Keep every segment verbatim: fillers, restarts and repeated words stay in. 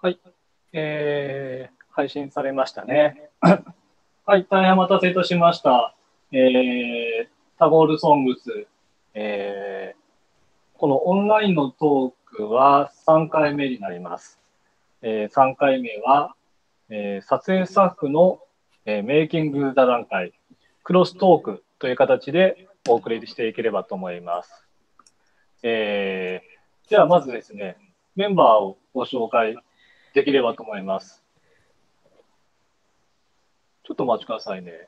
はい、えー、配信されましたね。はい、大変お待たせいたしました。えー、タゴールソングス、えー、このオンラインのトークはさんかいめになります。えー、さんかいめは、えー、撮影スタッフの、えー、メイキング座談会、クロストークという形でお送りしていければと思います。えー、ではまずですね、メンバーをご紹介できればと思います。ちょっとお待ちくださいね。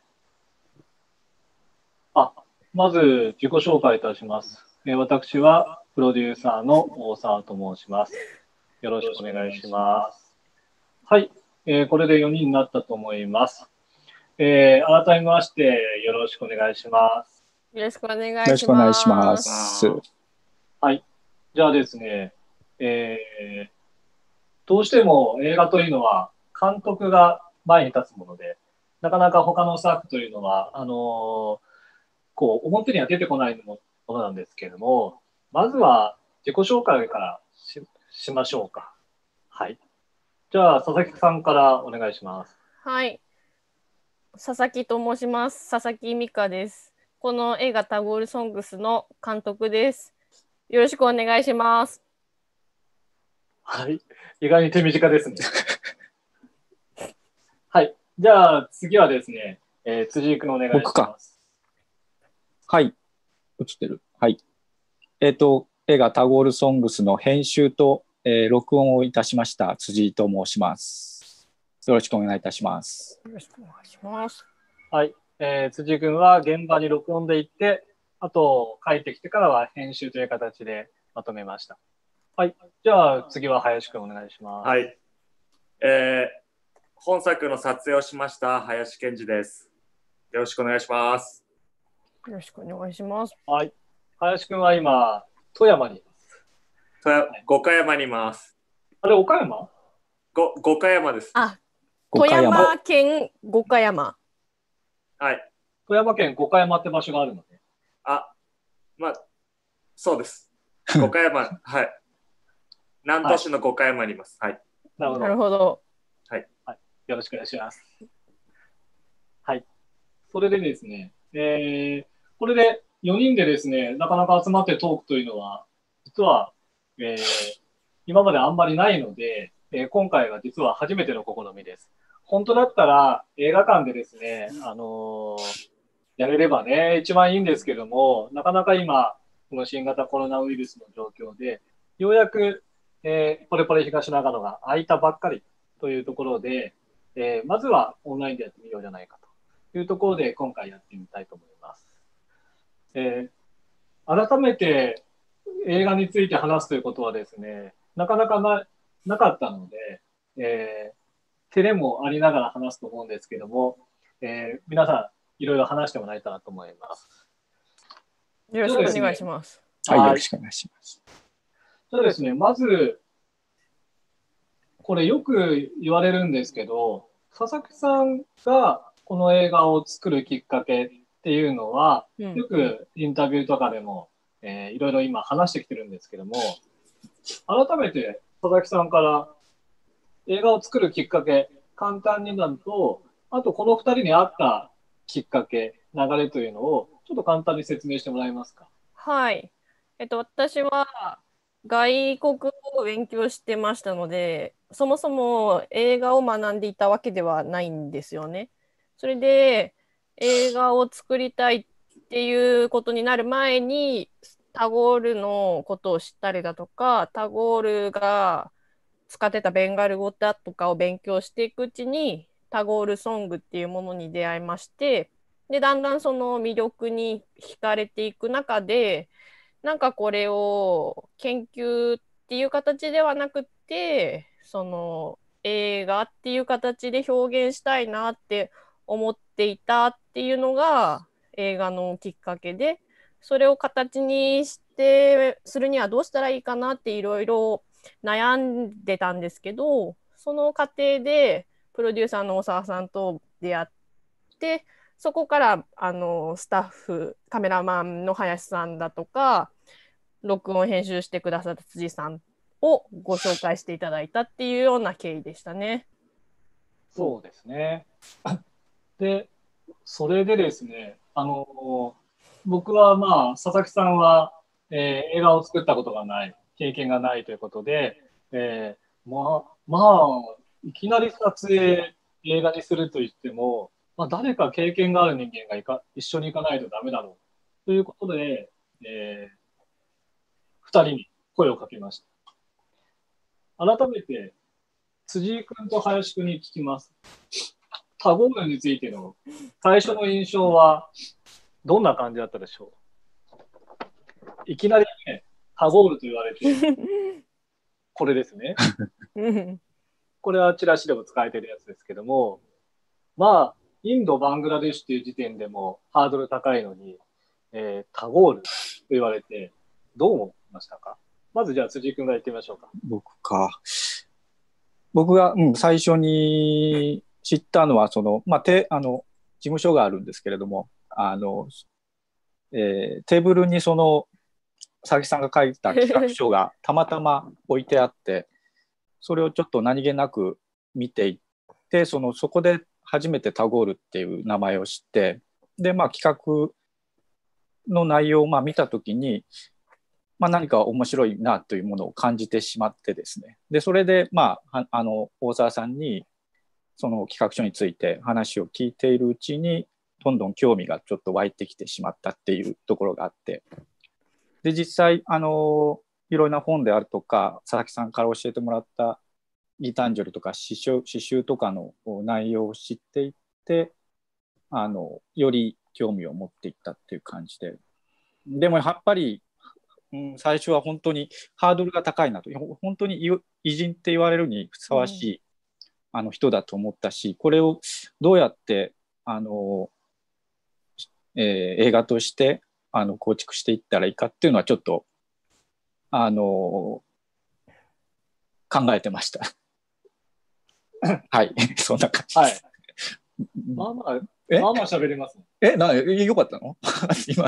あ、まず自己紹介いたします。えー私はプロデューサーの大沢と申します。よろしくお願いします。はい、えーこれでよにんになったと思います。えー改めましてよろしくお願いします。 よろしくお願よろいししくお願いしまます。 す。 はい、じゃあですね、えーどうしても映画というのは監督が前に立つもので、なかなか他のスタッフというのは、あのーこう、表には出てこないものなんですけれども、まずは自己紹介からし、しましょうか。はい。じゃあ、佐々木さんからお願いします。 はい、佐々木と申します。佐々木美香です。この映画タゴールソングスの監督です。よろしくお願いします。 はい。意外に手短ですね。はい。じゃあ、次はですね、えー辻井君お願いし僕かます。 はい。映ってる。はい。えっ、と、映画タゴールソングスの編集と、えー録音をいたしました辻井と申します。よろしくお願いいたします。 よろしくお願いします。 はい。えー辻井君は現場に録音で行って、あと、帰ってきてからは編集という形でまとめました。はい。じゃあ、次は林君お願いします。 はい、えー本作の撮影をしました林健二です。よろしくお願いします。 よろしくお願いします。 はい。林くんは今、富山にいます。 富山五箇山にいます。 あれ、岡山ご五箇山です。 あ、 五箇山富山県五箇山。 はい。 富山県五箇山って場所があるので。 あ、まあ、そうです。五箇山、はい。南砺市の五箇山にいます。はい。 なるほど。 なるほど。 はい。よろしくお願いします。はい。それでですね、えー、これでよにんでですね、なかなか集まってトークというのは、実は、えー、今まであんまりないので、えー今回が実は初めての試みです。本当だったら映画館でですね、あのーやれればね、一番いいんですけども、なかなか今、この新型コロナウイルスの状況で、ようやく、えー、ポレポレ東長野が開いたばっかりというところで、えーまずはオンラインでやってみようじゃないかというところで、今回やってみたいと思います。えー改めて映画について話すということはですね、なかなかななかったので、えー、照れもありながら話すと思うんですけども、えー皆さん、いろいろ話してもらえたらと思います。 よろしくお願いします。 はい。よはい。 ろしくお願いします。 そうですね、まず、これよく言われるんですけど、佐々木さんがこの映画を作るきっかけっていうのは、 うんよくインタビューとかでも、えーいろいろ今話してきてるんですけども、改めて佐々木さんから映画を作るきっかけ、簡単になると、あとこのふたりにあったきっかけ、流れというのを、ちょっと簡単に説明してもらえますか。 はい。えっと、私は外国語を勉強してましたので、そもそも映画を学んでいたわけではないんですよね。それで、映画を作りたいっていうことになる前に、タゴールのことを知ったりだとか、タゴールが使ってたベンガル語だとかを勉強していくうちに、タゴールソングっていうものに出会いまして、で、だんだんその魅力に惹かれていく中で、なんかこれを研究っていう形ではなくて、その映画っていう形で表現したいなって思っていたっていうのが映画のきっかけで、それを形にしてするにはどうしたらいいかなっていろいろ悩んでたんですけど、その過程でプロデューサーの大沢さんと出会って、そこからあのスタッフ、カメラマンの林さんだとか、録音編集してくださった辻さんをご紹介していただいたっていうような経緯でしたね。 そうですね。で、それでですね、あの、僕はまあ、佐々木さんは、えー映画を作ったことがない、経験がないということで、えーまあ、まあ、いきなり撮影、映画にすると言っても、まあ、誰か経験がある人間がいか一緒に行かないとダメだろうということで、えー、ふたりに声をかけました。改めて、辻井君と林君に聞きます。タゴールについての最初の印象はどんな感じだったでしょう。いきなりね、タゴールと言われて、これですね。これはチラシでも使えてるやつですけども、まあ、インド、バングラデシュという時点でもハードル高いのに、えー、タゴールと言われて、どう思いましたか。まずじゃあ辻井君が言ってみましょうか。 僕か。僕が、うん、最初に知ったのは、その、まあ、てあの事務所があるんですけれども、あの、えーテーブルにその佐々木さんが書いた企画書がたまたま置いてあってそれをちょっと何気なく見ていってそのそこで初めてタゴールっていう名前を知ってで、まあ、企画の内容をまあ見た時に、まあ、何か面白いなというものを感じてしまってですねでそれで、まあ、あの大沢さんにその企画書について話を聞いているうちにどんどん興味がちょっと湧いてきてしまったっていうところがあってで実際あのいろいろな本であるとか佐々木さんから教えてもらったギタンジョルとか詩集、詩集とかの内容を知っていってあのより興味を持っていったっていう感じででもやっぱり、うん、最初は本当にハードルが高いなと本当に偉人って言われるにふさわしい、うん、あの人だと思ったしこれをどうやってあの、えー、映画としてあの構築していったらいいかっていうのはちょっとあの考えてましたはいそんな感じです、 はい、まあまあえまあまあ喋れます、ね、 えなよかったの今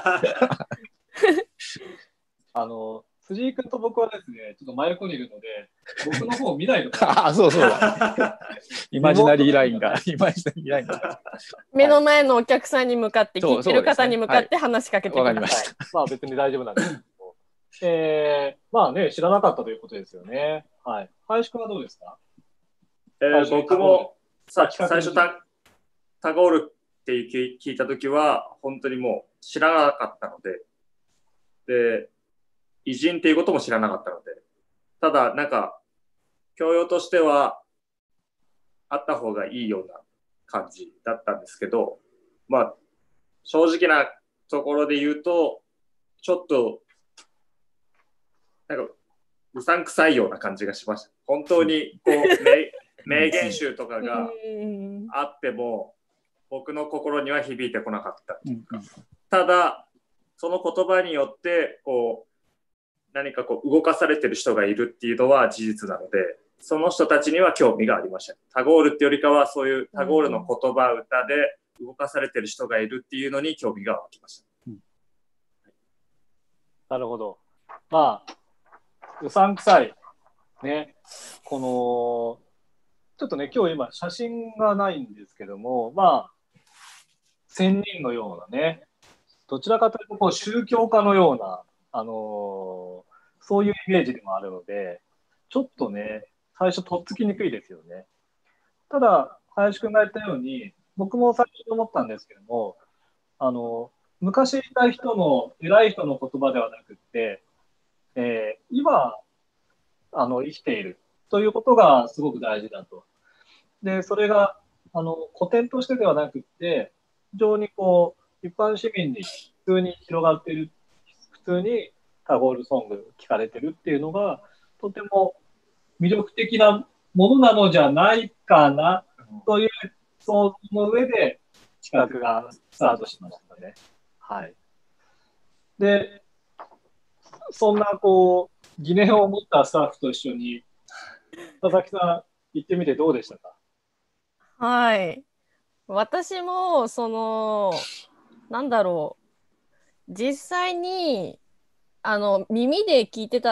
あの辻井君と僕はですねちょっと真横にいるので僕の方を見ないとあそうそうだイマジナリーラインがイマジナリーラインが目の前のお客さんに向かって、聞いてる方に向かって話しかけてください。 わかりました。 まあ別に大丈夫なんですけど、えー、まあね知らなかったということですよね。はい。林くんはどうですか。 えー、僕もさ最初タタゴールって聞いたときは本当にもう知らなかったので、で偉人っていうことも知らなかったので、ただなんか教養としてはあった方がいいような感じだったんですけど、まあ正直なところで言うとちょっとなんかうさんくさいような感じがしました。本当にこう名, 名言集とかがあっても僕の心には響いてこなかったっていうか、ただその言葉によってこう何かこう動かされてる人がいるっていうのは事実なので、その人たちには興味がありました。タゴールってよりかはそういうタゴールの言葉歌で動かされてる人がいるっていうのに興味が湧きました。うん、 なるほど。まあうさんくさいね、このちょっとね今日今写真がないんですけども、まあ仙人のようなね、どちらかというとこう宗教家のような、あのー、そういうイメージでもあるので、ちょっとね最初とっつきにくいですよね。ただ林くんが言ったように、僕も最初に思ったんですけども、あの昔いた人の偉い人の言葉ではなくって、えー、今あの生きているということがすごく大事だと。でそれがあの古典としてではなくって非常にこう一般市民に普通に広がっている、普通にタゴールソング聞かれてるっていうのがとても魅力的なものなのじゃないかなという想像の上で企画がスタートしましたね。はい。でそんなこう疑念を持ったスタッフと一緒に佐々木さん行ってみてどうでしたか。 はい、私もそのなんだろう実際にあの耳で聞いてた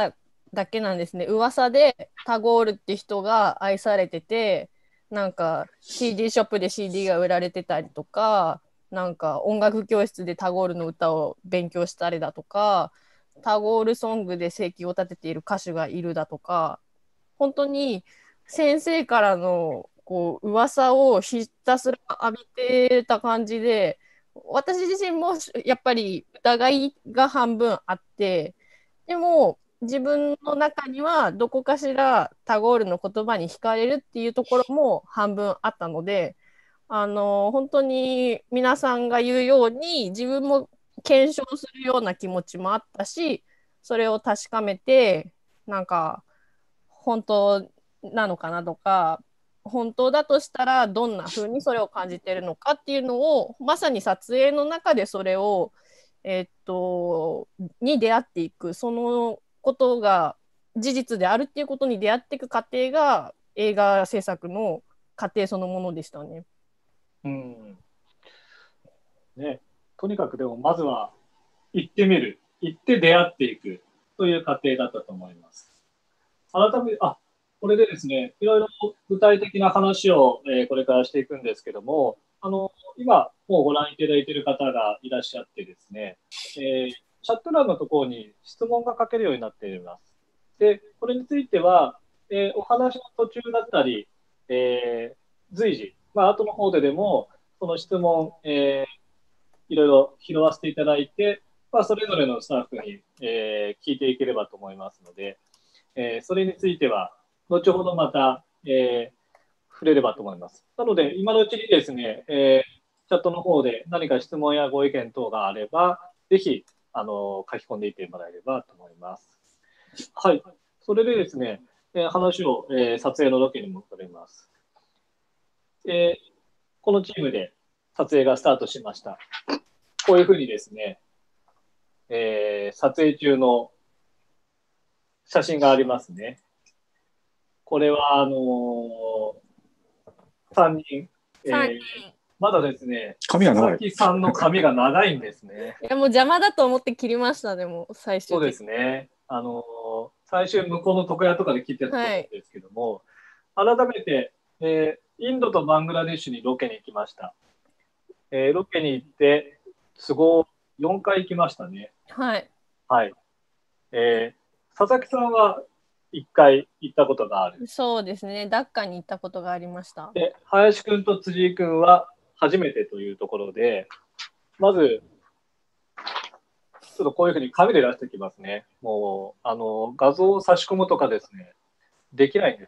だけなんですね。噂でタゴールって人が愛されてて、なんか シーディー ショップで シーディー が売られてたりとか、なんか音楽教室でタゴールの歌を勉強したりだとか、タゴールソングで生計を立てている歌手がいるだとか、本当に先生からのこう噂をひたすら浴びてた感じで、私自身もやっぱり疑いが半分あって、でも自分の中にはどこかしらタゴールの言葉に惹かれるっていうところも半分あったので、あの本当に皆さんが言うように自分も検証するような気持ちもあったし、それを確かめて、なんか本当なのかなとか、本当だとしたらどんな風にそれを感じてるのかっていうのを、まさに撮影の中でそれを、えーっとに出会っていく、そのことが事実であるっていうことに出会っていく過程が映画制作の過程そのものでしたね。 うんね、とにかくでもまずは行ってみる、行って出会っていくという過程だったと思います。改めて、あ、これでですね、いろいろ具体的な話を、えーこれからしていくんですけども、あの、今もうご覧いただいている方がいらっしゃってですね、えーチャット欄のところに質問が書けるようになっています。で、これについては、えーお話の途中だったり、えー随時、まあ後の方ででも、その質問、えーいろいろ拾わせていただいて、まあ、それぞれのスタッフに、えー聞いていければと思いますので、えーそれについては、後ほどまた、えー触れればと思います。なので、今のうちにですね、えーチャットの方で何か質問やご意見等があれば、ぜひ、あの、書き込んでいってもらえればと思います。はい。それでですね、えー話を、えー撮影のロケに戻ります。えーこのチームで撮影がスタートしました。こういうふうにですね、えー撮影中の写真がありますね。これは、あのー、さんにん、えさんーまだですね、 髪が長い。 佐々木さんの髪が長いんですね。 いやもう邪魔だと思って切りましたね、もう最終的に。 そうですね。あのー最終向こうの床屋とかで切ってたと思うんですけども、改めて、えーインドとバングラデシュにロケに行きました。えーロケに行って、都合よんかい行きましたね。 はい。 はい。えー佐々木さんはいっかい行ったことがある。 そうですね、ダッカに行ったことがありました。 で、林くんと辻井くんは初めてというところで、まず、ちょっとこういうふうに紙で出してきますね。もう、あの、画像を差し込むとかですね、できないんです。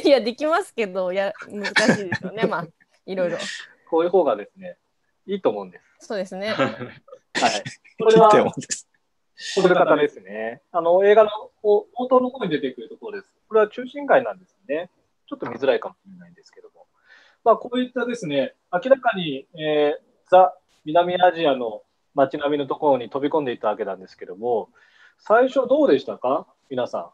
いや、できますけど、いや、難しいですよね、まあ、いろいろ。 こういう方がですね、いいと思うんです。 そうですね。 はい。これは、 いいと思うんですこの方ですね。あの、映画の冒頭の方に出てくるところです。これは中心街なんですね。ちょっと見づらいかもしれないんですけども。まあ、こういったですね、明らかに、えーザ・南アジアの街並みのところに飛び込んでいったわけなんですけども、最初どうでしたか皆さん。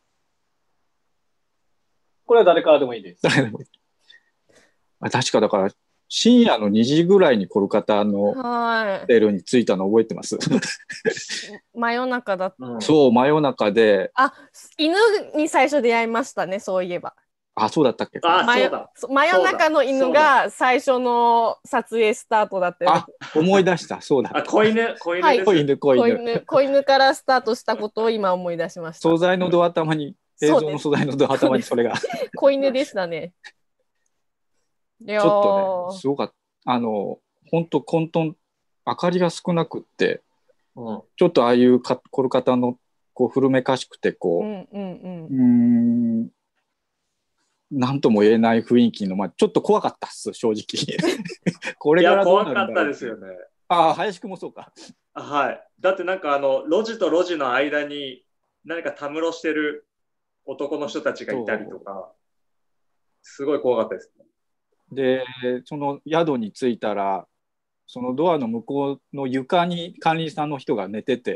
これは誰からでもいいです。 誰でもいいあ確かだから深夜のにじぐらいにコルカタのはホテルに着いたの覚えてますい。真夜中だった。 うんそう真夜中であ、犬に最初出会いましたね、そういえば。 あそうだったっけあ、 真夜そうだ。 そう真夜中の犬が最初の撮影スタートだったよねあ思い出したそうだあ、子犬、子犬はいです。 子犬子子犬犬子犬からスタートしたことを今思い出しました。 素材のドア頭に映像の素材のドア頭にそれが子犬でしたね。いやーちょっとねすごかったあの本当混沌明かりが少なくってうん。 ちょっとああいうかコルカタのこう古めかしくてうこんうんうんううーんなんとも言えない雰囲気の、まあ、ちょっと怖かったっす正直これかいや、 らどうなるんだろう怖かったですよね。 ああ林くんもそうかあはい。だってなんかあの、路地と路地の間に何かたむろしてる男の人たちがいたりとか、すごい怖かったですね。 でその宿に着いたらそのドアの向こうの床に管理人さんの人が寝てて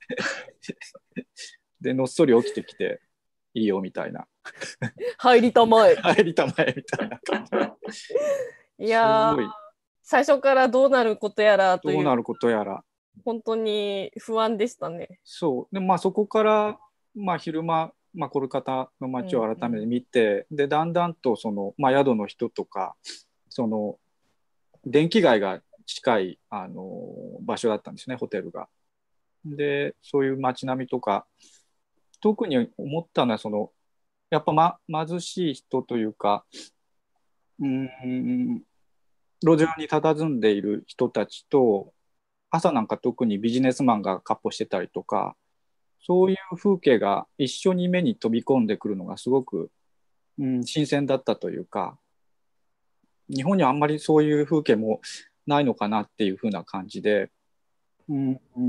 でのっそり起きてきていいよみたいな入りたまえ。 入りたまえみたいな感じいやーすごい最初からどうなることやらというどうなることやら本当に不安でしたね。 そうでまあそこからまあ、昼間、まあ、コルカタの街を改めて見て、うん、でだんだんとその、まあ、宿の人とかその電気街が近いあの場所だったんですね、ホテルが。でそういう街並みとか、特に思ったのはそのやっぱ、ま、貧しい人というか、うーん路上に佇んでいる人たちと、朝なんか特にビジネスマンが闊歩してたりとか、そういう風景が一緒に目に飛び込んでくるのがすごく、うん、新鮮だったというか、日本にはあんまりそういう風景もないのかなっていう風な感じで、うん、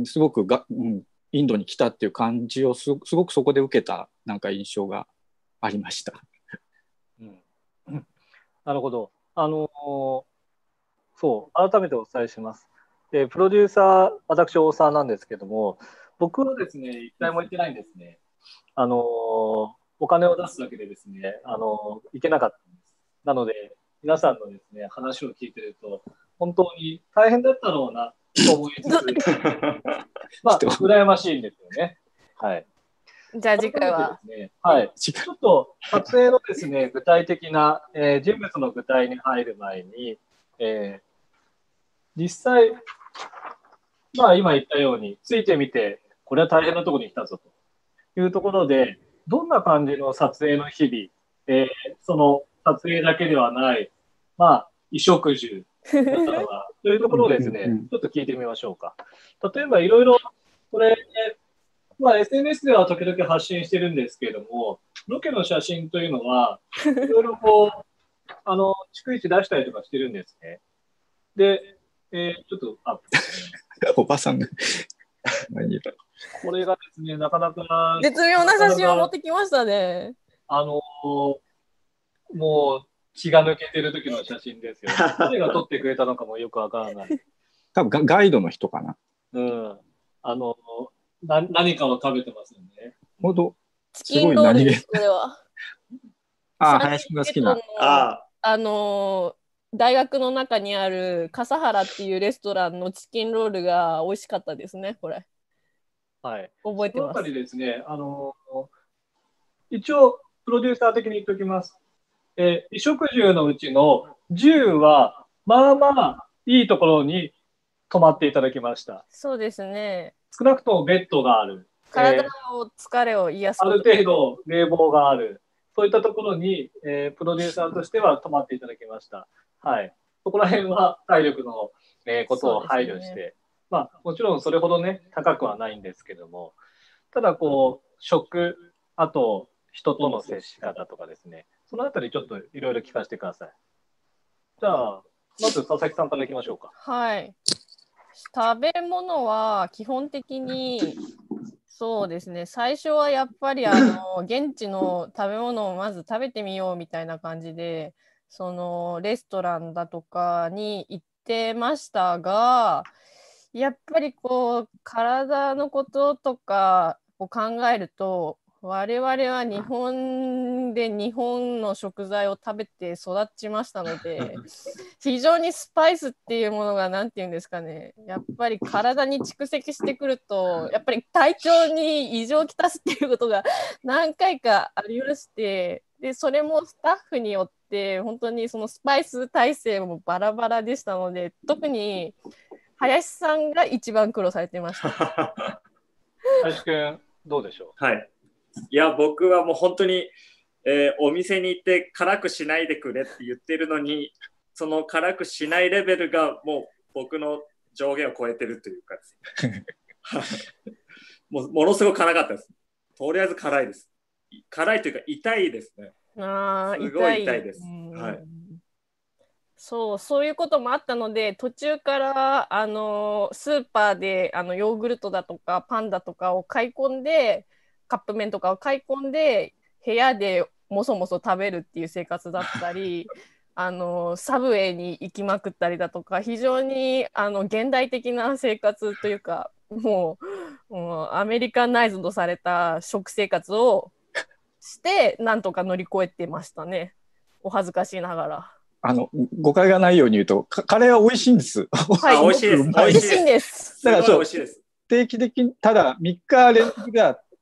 すごくが、うん、インドに来たっていう感じを す, すごくそこで受けたなんか印象がありました。 うん、なるほど。あのー、そう改めてお伝えします。でプロデューサー、私大沢なんですけども、僕はですね一回も行ってないんですね。あのー、お金を出すだけでですね、あのー、行けなかったんです。なので皆さんのですね話を聞いてると本当に大変だったろうなと思いつつまあ羨ましいんですよね。はい。 じゃあ次回は、 ね、はい、ちょっと撮影のですね具体的な、えー、人物の具体に入る前に、えー、実際、まあ、今言ったようについてみてこれは大変なところに来たぞというところで、どんな感じの撮影の日々、えー、その撮影だけではない、まあ、衣食住だったのかというところをですねちょっと聞いてみましょうか。例えばいろいろこれ、まあ、エスエヌエス では時々発信してるんですけれども、ロケの写真というのはいろいろこうあの逐一出したりとかしてるんですね。で、えー、ちょっとアップですね。 おばさんがこれがですね、なかなか絶妙な写真を持ってきましたね。 あのもう気が抜けてる時の写真ですよ。誰が撮ってくれたのかもよくわからない。 多分ガイドの人かな。 うん。あのな何かを食べてますよね。 ほど。 チキンロールです、これは。 ああ、林くんが好きな。 ああのー、大学の中にある笠原っていうレストランのチキンロールが美味しかったですね、これ。 はい。 覚えてます。 そのあたりですね、あのー、一応、プロデューサー的に言っておきます。えー、衣食住のうちのじゅうは、まあまあ、いいところに泊まっていただきました。 そうですね。 少なくともベッドがある。 体の疲れを癒す、 えー、ある程度冷房がある。そういったところに、えー、プロデューサーとしては泊まっていただきました。はい。そこら辺は体力の、えー、ことを配慮して、ね、まあ、もちろんそれほどね、高くはないんですけども、ただこう、食、あと人との接し方とかですね、そのあたりちょっといろいろ聞かせてください。じゃあ、まず佐々木さんからいきましょうか。 はい。食べ物は基本的にそうですね、最初はやっぱりあの現地の食べ物をまず食べてみようみたいな感じで、そのレストランだとかに行ってましたが、やっぱりこう体のこととかを考えると、我々は日本で日本の食材を食べて育ちましたので、非常にスパイスっていうものが何て言うんですかね、やっぱり体に蓄積してくると、やっぱり体調に異常をきたすっていうことが何回かありまして、でそれもスタッフによって本当にそのスパイス耐性もバラバラでしたので、特に林さんが一番苦労されてました。 林くんどうでしょう。 はい。いや、僕はもう本当に、えー、お店に行って辛くしないでくれって言ってるのに、その辛くしないレベルがもう僕の上限を超えてるというかですね。もうものすごく辛かったです。とりあえず辛いです。辛いというか痛いですね。 あすごい痛いです。はい。 そう、そういうこともあったので、途中からあのスーパーであのヨーグルトだとかパンだとかを買い込んで、カップ麺とかを買い込んで部屋でもそもそ食べるっていう生活だったりあのサブウェイに行きまくったりだとか、非常にあの現代的な生活というか、もう、もうアメリカナイズドされた食生活をしてなんとか乗り越えてましたね、お恥ずかしいながら。 あの誤解がないように言うと、カレーは美味しいんです。 はい、 美味しいです。 美味しいんです。 だからそう、 定期的にただみっか連続が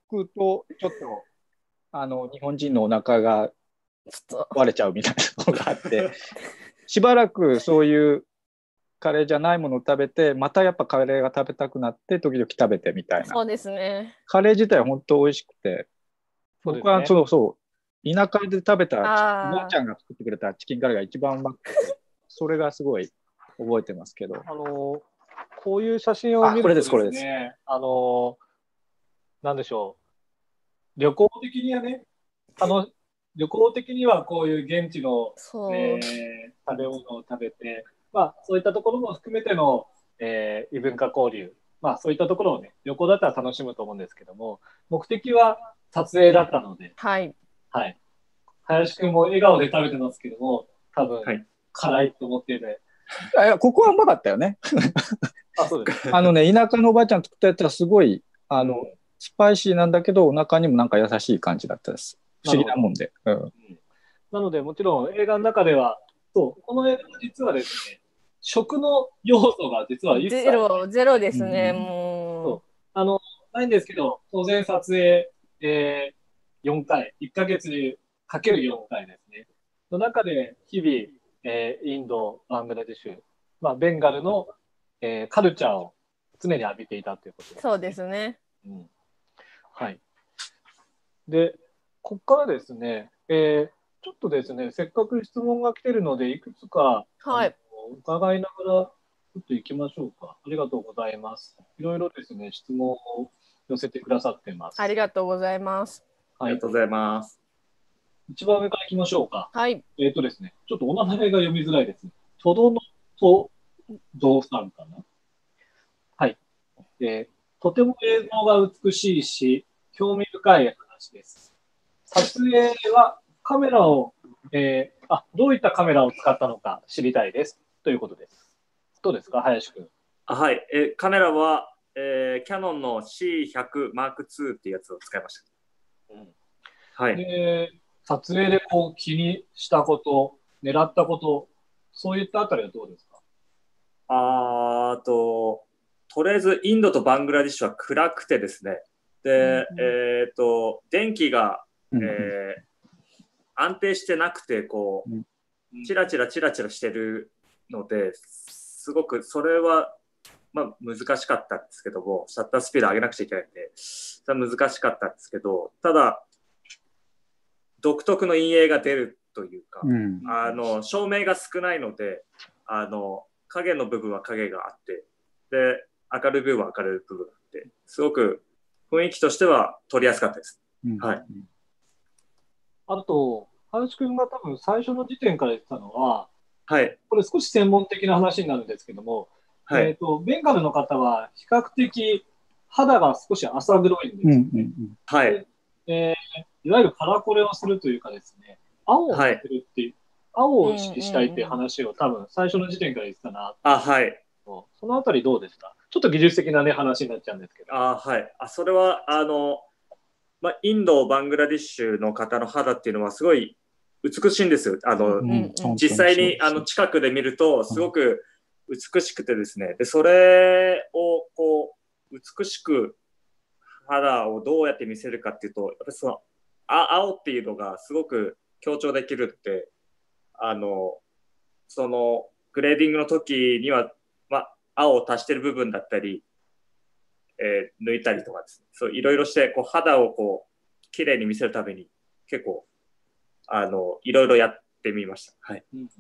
くとちょっとあの日本人のお腹がちょっと割れちゃうみたいなのがあってしばらくそういうカレーじゃないものを食べてまたやっぱカレーが食べたくなって時々食べてみたいな。 そうですね。 カレー自体は本当美味しくて、 そうですね僕はそうそう田舎で食べたおあーばあちゃんが作ってくれたチキンカレーが一番うまくてそれがすごい覚えてますけど。 あの、こういう写真を見るとあこれですこれですね、あの、なんでしょう。旅行的にはね、あの、旅行的にはこういう現地の、 そう、 えー食べ物を食べて、まあ、そういったところも含めての、えー異文化交流、まあ、そういったところをね、旅行だったら楽しむと思うんですけども、目的は撮影だったので、 はい。 はい。林くんも笑顔で食べてますけども、多分、 はい辛いと思っていて、 あいやここはうまかったよね。 あ、そうです。 あのね田舎のおばあちゃん作ったやつはすごいあの、 うんスパイシーなんだけどお腹にもなんか優しい感じだったです。不思議なもんで。うんうんなので、もちろん映画の中では、そう、この映画は実はですね、食の要素が実は一切ゼロ、ゼロですね、 うんもあの、ないんですけど、当然撮影、えー、よんかい、いっかげつにかけるよんかいですね。の中で、日々、えーインド、バングラデシュ、まあ、ベンガルの、えーカルチャーを常に浴びていたということう。 です。 そうですね。 うんはい。で、ここからですね、えーちょっとですね、せっかく質問が来てるので、いくつか、 はいあの伺いながら、ちょっと行きましょうか。ありがとうございます。いろいろですね、質問を寄せてくださってます。 ありがとうございます。 はいありがと。うございます。 一番上から行きましょうか。 はい。 えっ、とですね、ちょっとお名前が読みづらいですね。とどのとぞうさんかな。はい。えーとても映像が美しいし、興味深い話です。撮影はカメラを、えーあ、どういったカメラを使ったのか知りたいです。ということです。どうですか、林くん。 あはい、えカメラは、えー、キヤノンの シーひゃくマークツー っていうやつを使いました。 うんはい。 で、撮影でこう気にしたこと、狙ったこと、そういったあたりはどうですか？ あーあと、とりあえずインドとバングラディッシュは暗くてですね。で、 うんうんえっ、と、電気が、 うんえー安定してなくて、こう、チラチラチラチラしてるので、すごくそれは、まあ、難しかったんですけども、シャッタースピード上げなくちゃいけないんで、それは難しかったんですけど、ただ、独特の陰影が出るというか、 うんあの照明が少ないので、あの影の部分は影があって、で明るい部分は明るい部分があって、すごく雰囲気としては撮りやすかったです。 うんはいあと、林くんが多分最初の時点から言ってたのは、 はい、 これ少し専門的な話になるんですけども、 はい、 えっ、と、ベンガルの方は比較的肌が少し浅黒いんですよ。 うんうんうんはい、 えーいわゆるカラコレをするというかですね、青をはいつけるっていう、青を意識したいっていう話を多分最初の時点から言ってたなあ、はい、 と、そのあたりどうですか？ちょっと技術的なね、話になっちゃうんですけど。 あ、はい、あ、それはあの、まあ、インド、バングラディッシュの方の肌っていうのはすごい美しいんですよ。あの、 うんうん実際にあの近くで見るとすごく美しくてですね、でそれをこう美しく肌をどうやって見せるかっていうと、やっぱりそのあ青っていうのがすごく強調できるって、あのそのグレーディングの時には、まあ、青を足してる部分だったり、えー抜いたりとかですね、そういろいろしてこう肌をこう綺麗に見せるために結構あのいろいろやってみました。はい。 うんうん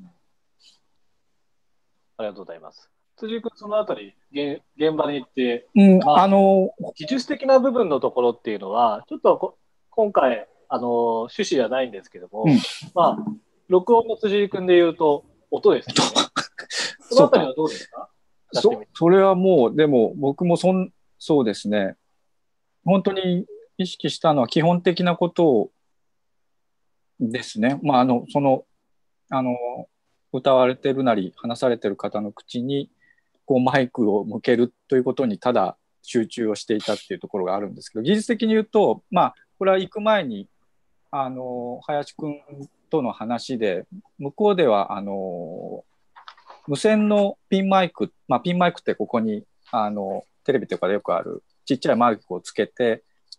ありがとうございます。辻井君、そのあたり、現現場に行って、 うんまああの技術的な部分のところっていうのは、ちょっとこ今回、あの趣旨じゃないんですけども、 うんまあ、録音の辻井君で言うと、音ですよね。そのあたりはどうですか？やってみそて。 それはもうでも僕もそんそうですね本当に意識したのは基本的なことですね。まああのそのあの歌われてるなり話されてる方の口にこうマイクを向けるということにただ集中をしていたっていうところがあるんですけど、技術的に言うとまあこれは行く前にあの林くんとの話で向こうではあの無線のピンマイク、まあ、ピンマイクってここにあのテレビとかでよくあるちっちゃいマイクをつけて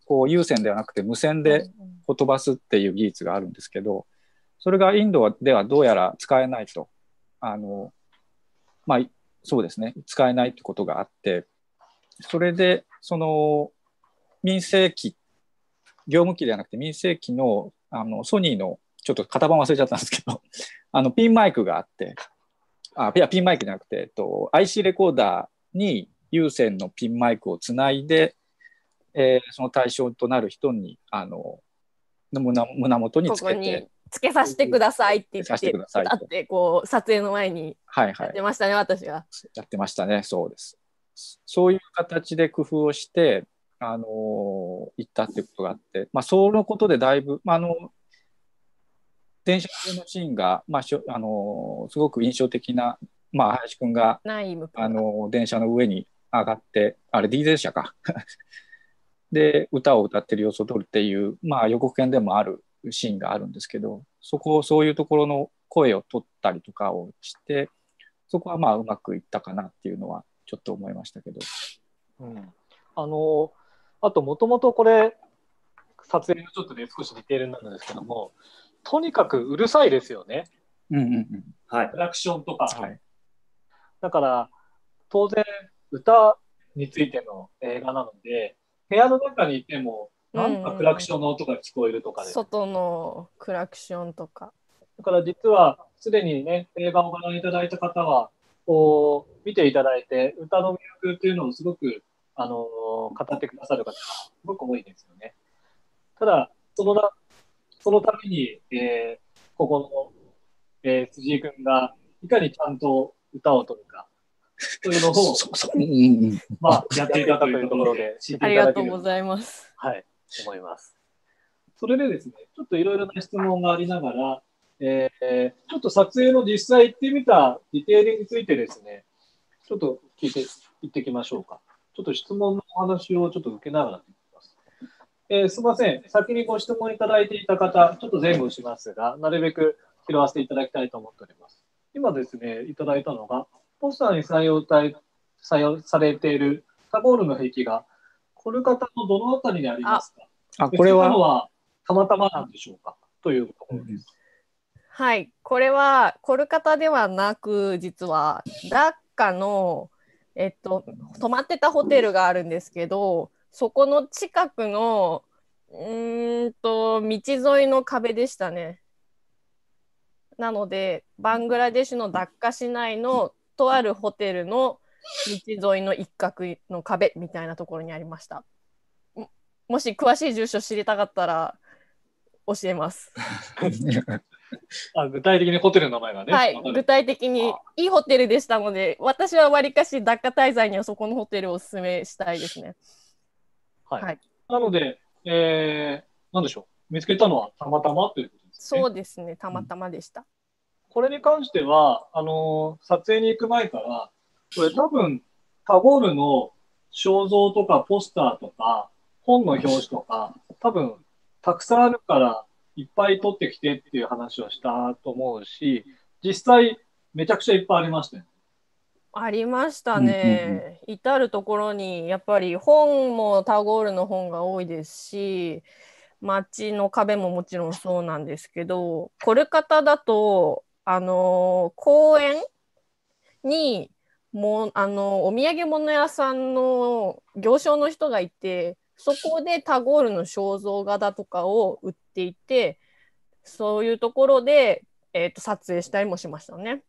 こう有線ではなくて無線でほとばすっていう技術があるんですけど、それがインドではどうやら使えないと、あのまあそうですね、使えないってことがあって、それでその民生機、業務機ではなくて民生機の、あのソニーのちょっと型番忘れちゃったんですけど、あのピンマイクがあって、あいやピンマイクじゃなくて、えっと、アイシー レコーダーに有線のピンマイクをつないで、えーその対象となる人にあの胸胸元にこつけて、 こにつけさせてくださいって言つけさせって、 てくださいとだってこう撮影の前にはいはいやってましたね、私が。 やってましたね。そうです。そういう形で工夫をして、あのー行ったっていうことがあって、まあ、そのことでだいぶ、まあ、あの電車のシーンが、まあしょあのーすごく印象的な、まあ、林くんが、 ない向こうあのー電車の上に上がって、あれディーゼル車かで歌を歌ってる様子を撮るっていう、まあ、予告編でもあるシーンがあるんですけど、そこそういうところの声を取ったりとかをして、そこはまあうまくいったかなっていうのはちょっと思いましたけど。 うん、あのあともともとこれ撮影のちょっとね少しディテールなんですけども、とにかくうるさいですよね。 うんうんうん。 はい。 クラクションとか。 はい。 だから当然歌についての映画なので、部屋の中にいてもなんかクラクションの音が聞こえるとかで、 外のクラクションとか。 だから実はすでにね映画をご覧いただいた方はこう見ていただいて歌の魅力っていうのをすごくあの語ってくださる方がすごく多いんですよね。ただそのなそのために、えーここの、えー辻井君がいかにちゃんと歌を取るかというのをそうそううんうんまあやっていたというところで知ってありいただけるがとうございます。 はい思います。それでですね、ちょっといろいろな質問がありながら、えーちょっと撮影の実際行ってみたディテールについてですね、ちょっと聞いていってきましょうか。ちょっと質問のお話をちょっと受けながらできます。えーすみません。先にご質問いただいていた方、ちょっと前後しますが、なるべく拾わせていただきたいと思っております。今ですね、いただいたのが、ポスターに採用たい採用されているタゴールの壁画、コルカタのどのあたりにありますか？ あ、これは、 今のはたまたまなんでしょうかというところです。 はい、これはコルカタではなく、実はダッカの、えっと、泊まってたホテルがあるんですけど、そこの近くのうーんと道沿いの壁でしたね。なので、バングラデシュのダッカ市内のとあるホテルの道沿いの一角の壁みたいなところにありました。ももし詳しい住所知りたかったら教えます。 あ、具体的にホテルの名前がね。 はい、 わかる具体的にいいホテルでしたので、私はわりかしダッカ滞在にはそこのホテルをお勧めしたいですね。 はい。 はい、 なので、えー、なんでしょう。見つけたのはたまたまということですね。 そうですね、たまたまでした。 これに関しては、あのー撮影に行く前から、これ多分、タゴールの肖像とかポスターとか、本の表紙とか、多分、たくさんあるから、いっぱい撮ってきてっていう話をしたと思うし、実際、めちゃくちゃいっぱいありましたよ。 ありましたうんうんね。至るところにやっぱり本もタゴールの本が多いですし、街の壁ももちろんそうなんですけど、コルカタだと、あの公園にもうあのお土産物屋さんの行商の人がいて、そこでタゴールの肖像画だとかを売っていて、そういうところで、えーと、撮影したりもしましたね。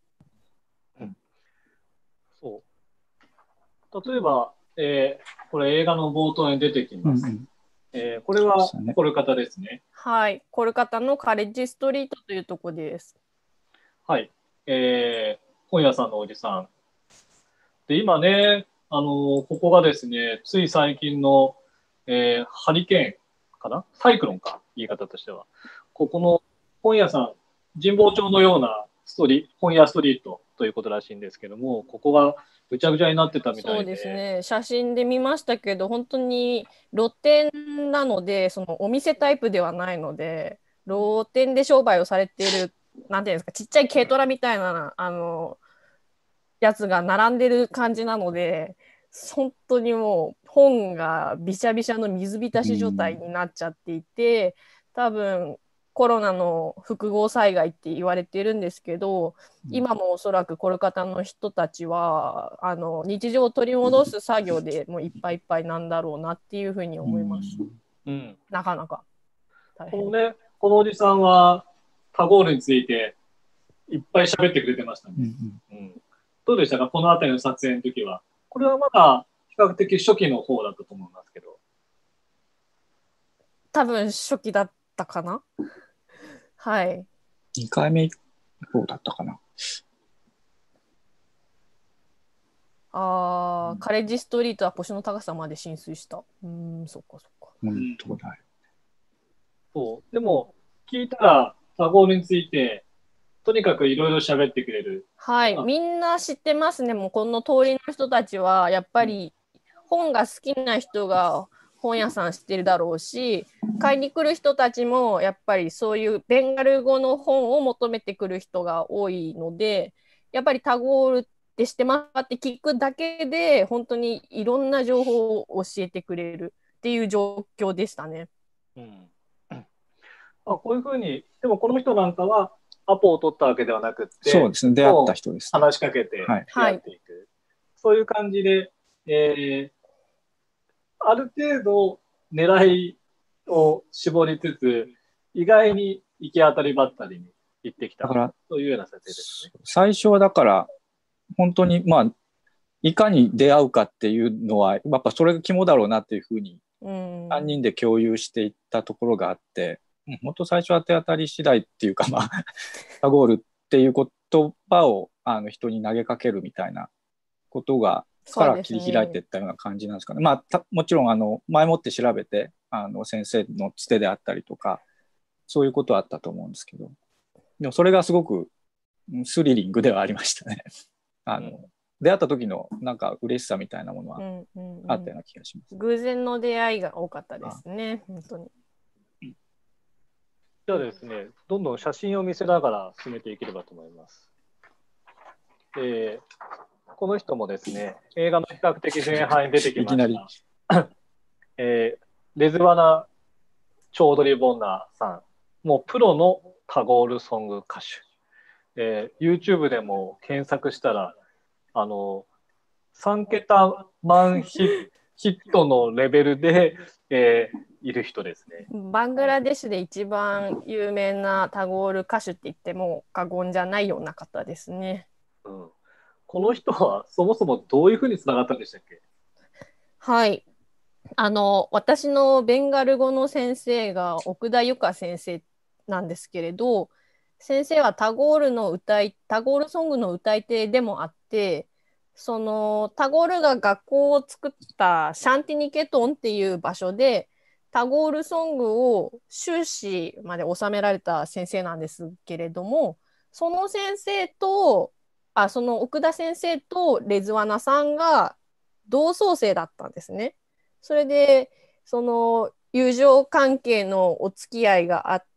そう。例えば、えーこれ映画の冒頭に出てきます。 うんうんえーこれはそうねコルカタですね。 はい、コルカタのカレッジストリートというところです。 はい。えー本屋さんのおじさん。で、今ね、あのーここがですね、つい最近の、えーハリケーンかなサイクロンか、言い方としては。ここの本屋さん、神保町のようなストリ本屋ストリートということらしいんですけども、ここがぐちゃぐちゃになってたみたいで。 そうですね、写真で見ましたけど、本当に露店なので、そのお店タイプではないので、露店で商売をされている、なんていうんですか、ちっちゃい軽トラみたいなあのやつが並んでる感じなので、 本当にもう本がびしゃびしゃの水浸し状態になっちゃっていて、多分コロナの複合災害って言われてるんですけど、今もおそらくコルカタの人たちはあの日常を取り戻す作業でもういっぱいいっぱいなんだろうなっていうふうに思います。 うん、 なかなか大変。 このね、このおじさんはタゴールについていっぱい喋ってくれてましたね。うんうん、どうでしたか、この辺りの撮影の時は。これはまだ比較的初期の方だったと思いますけど。 多分初期だったかな。はい。 にかいめ以降だったかな。 ああ、うん、カレッジストリートは腰の高さまで浸水した。うん、そっかそっか。 うん、そうだよ。 そう。でも、聞いたら、タゴールについて、とにかくいろいろ喋ってくれる。 はい、みんな知ってますね。もうこの通りの人たちは、やっぱり本が好きな人が本屋さん知ってるだろうし、買いに来る人たちも、やっぱりそういうベンガル語の本を求めてくる人が多いので、やっぱりタゴールって知ってますかって聞くだけで、本当にいろんな情報を教えてくれるっていう状況でしたね。 うん、あ、こういうふうに、でもこの人なんかは、アポを取ったわけではなくて、 そうですね、出会った人です、 ね、話しかけて出会っていく、はい、そういう感じで、えー、ある程度狙いを絞りつつ、意外に行き当たりばったりに行ってきたというような設定ですね。 最初はだから本当にまあいかに出会うかっていうのはやっぱそれが肝だろうなっていうふうにさんにんで共有していったところがあって、本当最初は手当たり次第っていうか、まあタゴールっていう言葉をあの人に投げかけるみたいなことがから切り開いていったような感じなんですかね。まあたもちろんあの前もって調べてあの先生のつてであったりとかそういうことはあったと思うんですけど、でもそれがすごくスリリングではありましたね。あの、うん、出会った時のなんか嬉しさみたいなものはあったような気がします。 うんうんうん、偶然の出会いが多かったですね、本当に。 じゃあですね、どんどん写真を見せながら進めていければと思います。えー、この人もですね、映画の比較的前半に出てきました。いきなりえー、レズワナ・チョードリ・ボンナーさん、もうプロのタゴールソング歌手。えー、YouTube でも検索したら、あの、さんけたマンヒットのレベルで、えー、いる人ですね。 バングラデシュで一番有名なタゴール歌手って言っても過言じゃないような方ですね。 うん、この人はそもそもどういうふうにつながったんでしたっけ？ はい。あの、私のベンガル語の先生が奥田由香先生なんですけれど、先生はタゴールの歌い、タゴールソングの歌い手でもあって、そのタゴールが学校を作ったシャンティニケトンっていう場所でタゴールソングを修士まで収められた先生なんですけれども、その先生とあその奥田先生とレズワナさんが同窓生だったんですね。それでその友情関係のお付き合いがあって、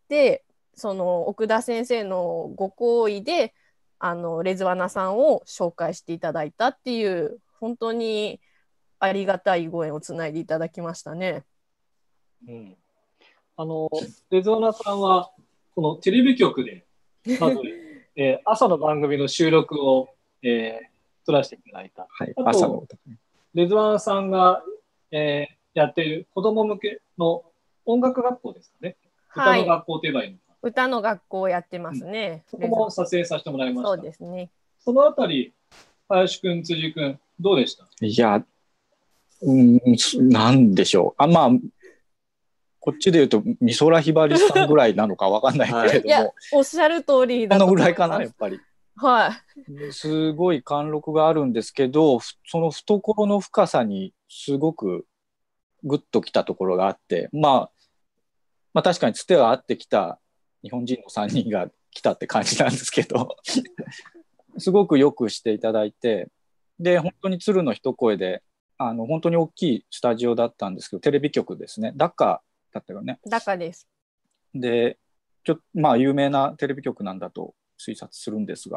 その奥田先生のご厚意であのレズワナさんを紹介していただいたっていう本当にありがたいご縁をつないでいただきましたね。 うん、あのレズワナさんはこのテレビ局でまず、えー、朝の番組の収録を、えー、撮らせていただいた。 はい、 あと朝のレズワナさんが、えー、やっている子ども向けの音楽学校ですかね。歌の学校といえばいいのか。 はい、歌の学校をやってますね。 うん、そこも撮影させてもらいました。 そうですね。 そのあたり、林くん、辻くん、どうでした？ いや、うん、なんでしょう。あ、まあ、こっちで言うと、美空ひばりさんぐらいなのかわかんないけれども。はい、いや、 おっしゃる通りだと思います。このぐらいかな、やっぱり。 はい。 すごい貫禄があるんですけど、その懐の深さにすごくグッときたところがあって、まあ、まあ確かにつては合ってきた日本人のさんにんが来たって感じなんですけどすごくよくしていただいて、で本当に鶴の一声であの本当に大きいスタジオだったんですけど、テレビ局ですね、ダッカだったよね。 ダッカです。 でちょまあ有名なテレビ局なんだと推察するんですが、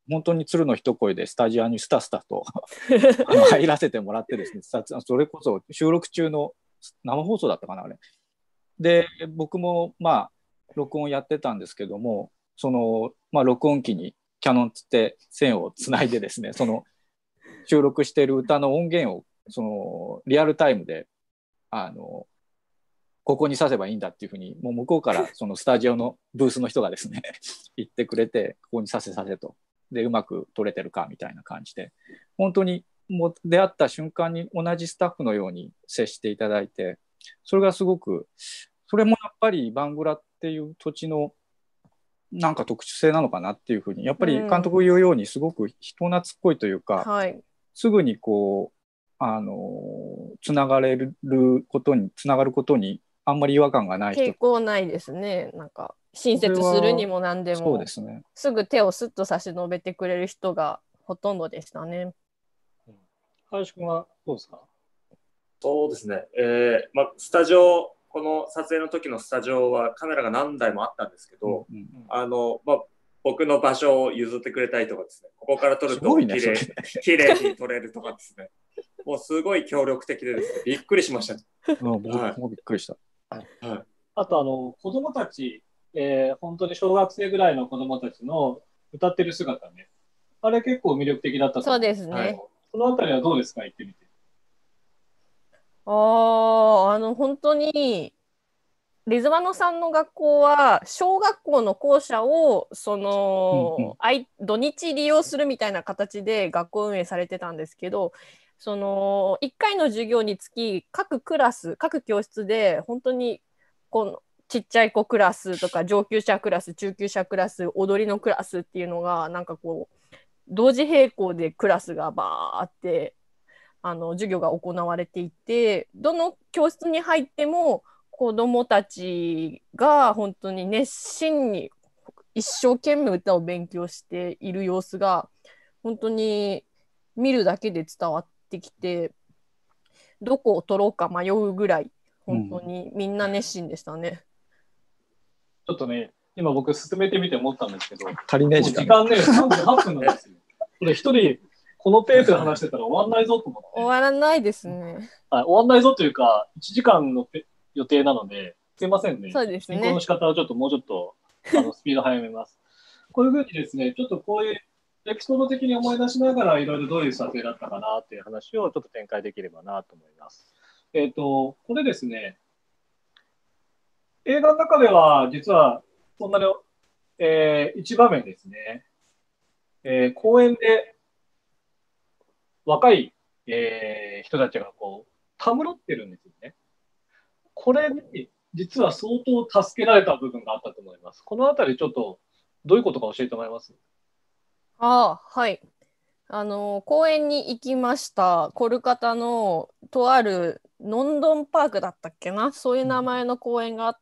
本当に鶴の一声でスタジオにスタスタと入らせてもらってですね、それこそ収録中の生放送だったかなあれで、僕もまあ録音やってたんですけども、その、まあ、録音機にキャノンつって線をつないでですね、その収録している歌の音源をそのリアルタイムであのここに挿せばいいんだっていうふうに、もう向こうからそのスタジオのブースの人がですね言ってくれて、ここに挿せ挿せと、でうまく撮れてるかみたいな感じで、本当にもう出会った瞬間に同じスタッフのように接していただいて、それがすごく、それもやっぱりバングラっていう土地のなんか特殊性なのかなっていうふうに、やっぱり監督言うようにすごく人懐っこいというか、 うん、はい、 すぐにこうあのつながれることにつながることにあんまり違和感がない人、 抵抗ないですね。なんか親切するにも何でもそうですね、 すぐ手をスッと差し伸べてくれる人がほとんどでしたね。 林くんはどうですか？ そうですね、えーまあ、スタジオ、この撮影の時のスタジオはカメラが何台もあったんですけど、 うんうん、 あのまあ、僕の場所を譲ってくれたりとかですね、ここから撮るときれい、 ね、 きれいに撮れるとかですね、もうすごい協力的でですね、びっくりしました、ね。 うん、僕もびっくりした。 はい、 あとあの子供たち、えー、本当に小学生ぐらいの子供たちの歌ってる姿ね、あれ結構魅力的だったと思う。 そうですね。はい、 そのあたりはどうですか、言ってみて。 ああ、あの本当にリズワノさんの学校は小学校の校舎をその、うんうん、土日利用するみたいな形で学校運営されてたんですけど、そのいっかいの授業につき各クラス各教室で本当にこのちっちゃい子クラスとか上級者クラス中級者クラス踊りのクラスっていうのがなんかこう同時並行でクラスがバーってあの授業が行われていて、どの教室に入っても子どもたちが本当に熱心に一生懸命歌を勉強している様子が本当に見るだけで伝わってきて、どこを取ろうか迷うぐらい本当にみんな熱心でしたね。 うん、ちょっとね、今僕進めてみて思ったんですけど、 足りない時間ね、さんじゅうはっぷんなんですよ。これ一人このペースで話してたら終わんないぞと思って。 終わらないですね。 はい、終わんないぞというか、いちじかんの予定なので、すいませんね。 そうですね。 進行の仕方はちょっともうちょっとあのスピード早めます。こういうふうにですね、ちょっとこういうエピソード的に思い出しながら、いろいろどういう撮影だったかなっていう話をちょっと展開できればなと思います。えっと、これですね、映画の中では実はそんなに、えー、一場面ですね、えー、公園で若い、えー、人たちがこう、たむろってるんですよね。これに実は相当助けられた部分があったと思います。このあたりちょっとどういうことか教えてもらえます？ ああ、はい。あの公園に行きました。コルカタのとあるノンドンパークだったっけな、そういう名前の公園があって、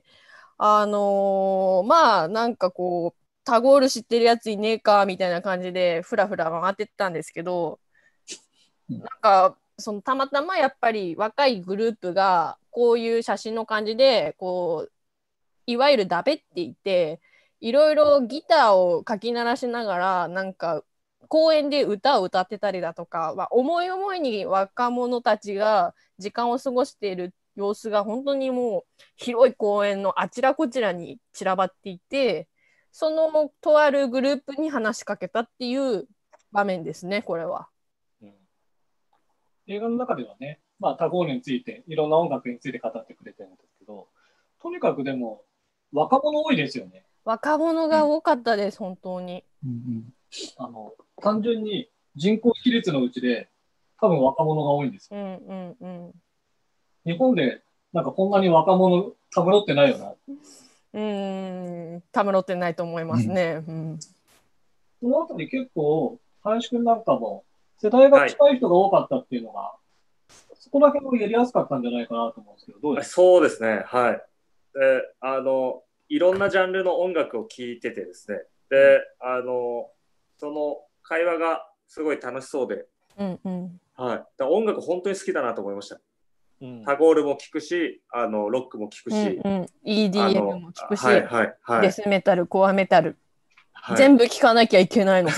あのー、まあなんかこうタゴール知ってるやついねえかみたいな感じでふらふら回ってったんですけど、なんかそのたまたまやっぱり若いグループがこういう写真の感じでこういわゆるダベっていて、いろいろギターをかき鳴らしながらなんか公園で歌を歌ってたりだとか、まあ、思い思いに若者たちが時間を過ごしている様子が本当にもう広い公園のあちらこちらに散らばっていて、そのとあるグループに話しかけたっていう場面ですね、これは。 うん、映画の中ではね、まあ、タゴールについていろんな音楽について語ってくれてるんですけど、とにかくでも若者多いですよね。 若者が多かったです、うん、本当に。 うんうん、 あの単純に人口比率のうちで多分若者が多いんですよ。 うんうんうん、 日本でなんかこんなに若者たむろってないよな。 うーん、たむろってないと思いますね。うんうん、 そのあたり結構林くんなんかも世代が近い人が多かったっていうのが、はい、そこら辺もやりやすかったんじゃないかなと思うんですけど、どうですか？ そうですね、はい。で、あのいろんなジャンルの音楽を聴いててですね、で、あのその会話がすごい楽しそうで、 うんうん、 はい、だ音楽本当に好きだなと思いました。 うん、 タゴールも聴くし、あのロックも聴くし、 うんうん、イーディーエム も聴くし、 はいはいはい、 デスメタル、コアメタル。 はい、 全部聞かなきゃいけないの。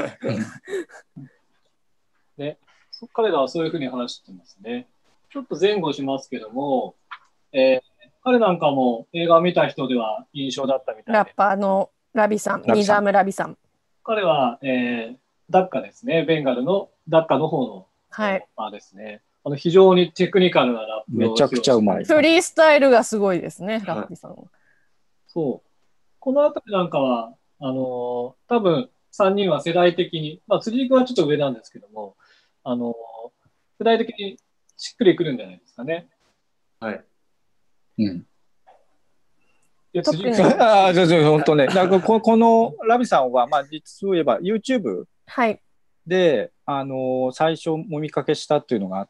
で、そ彼らはそういうふうに話してますね。ちょっと前後しますけども、えー彼なんかも映画を見た人では印象だったみたいで。 ラッパーのラビさん、 ラビさんニザムラビさん。 彼は、えーダッカですね。ベンガルのダッカの方のはいラッパーですね。あの非常にテクニカルなラップをめちゃくちゃうまいフリースタイルがすごいですね、ラッピさんは。 そう。このあたりなんかは、あのー多分さんにんは世代的に、まあ、辻井君はちょっと上なんですけども、あのー世代的にしっくりくるんじゃないですかね。 はい。 うん。 で、 特に辻井君ああ、そうそう、本当ね。だからここのラビさんは、まあ、実を言えば YouTube はい。 で、あの最初お見かけしたっていうのがあって、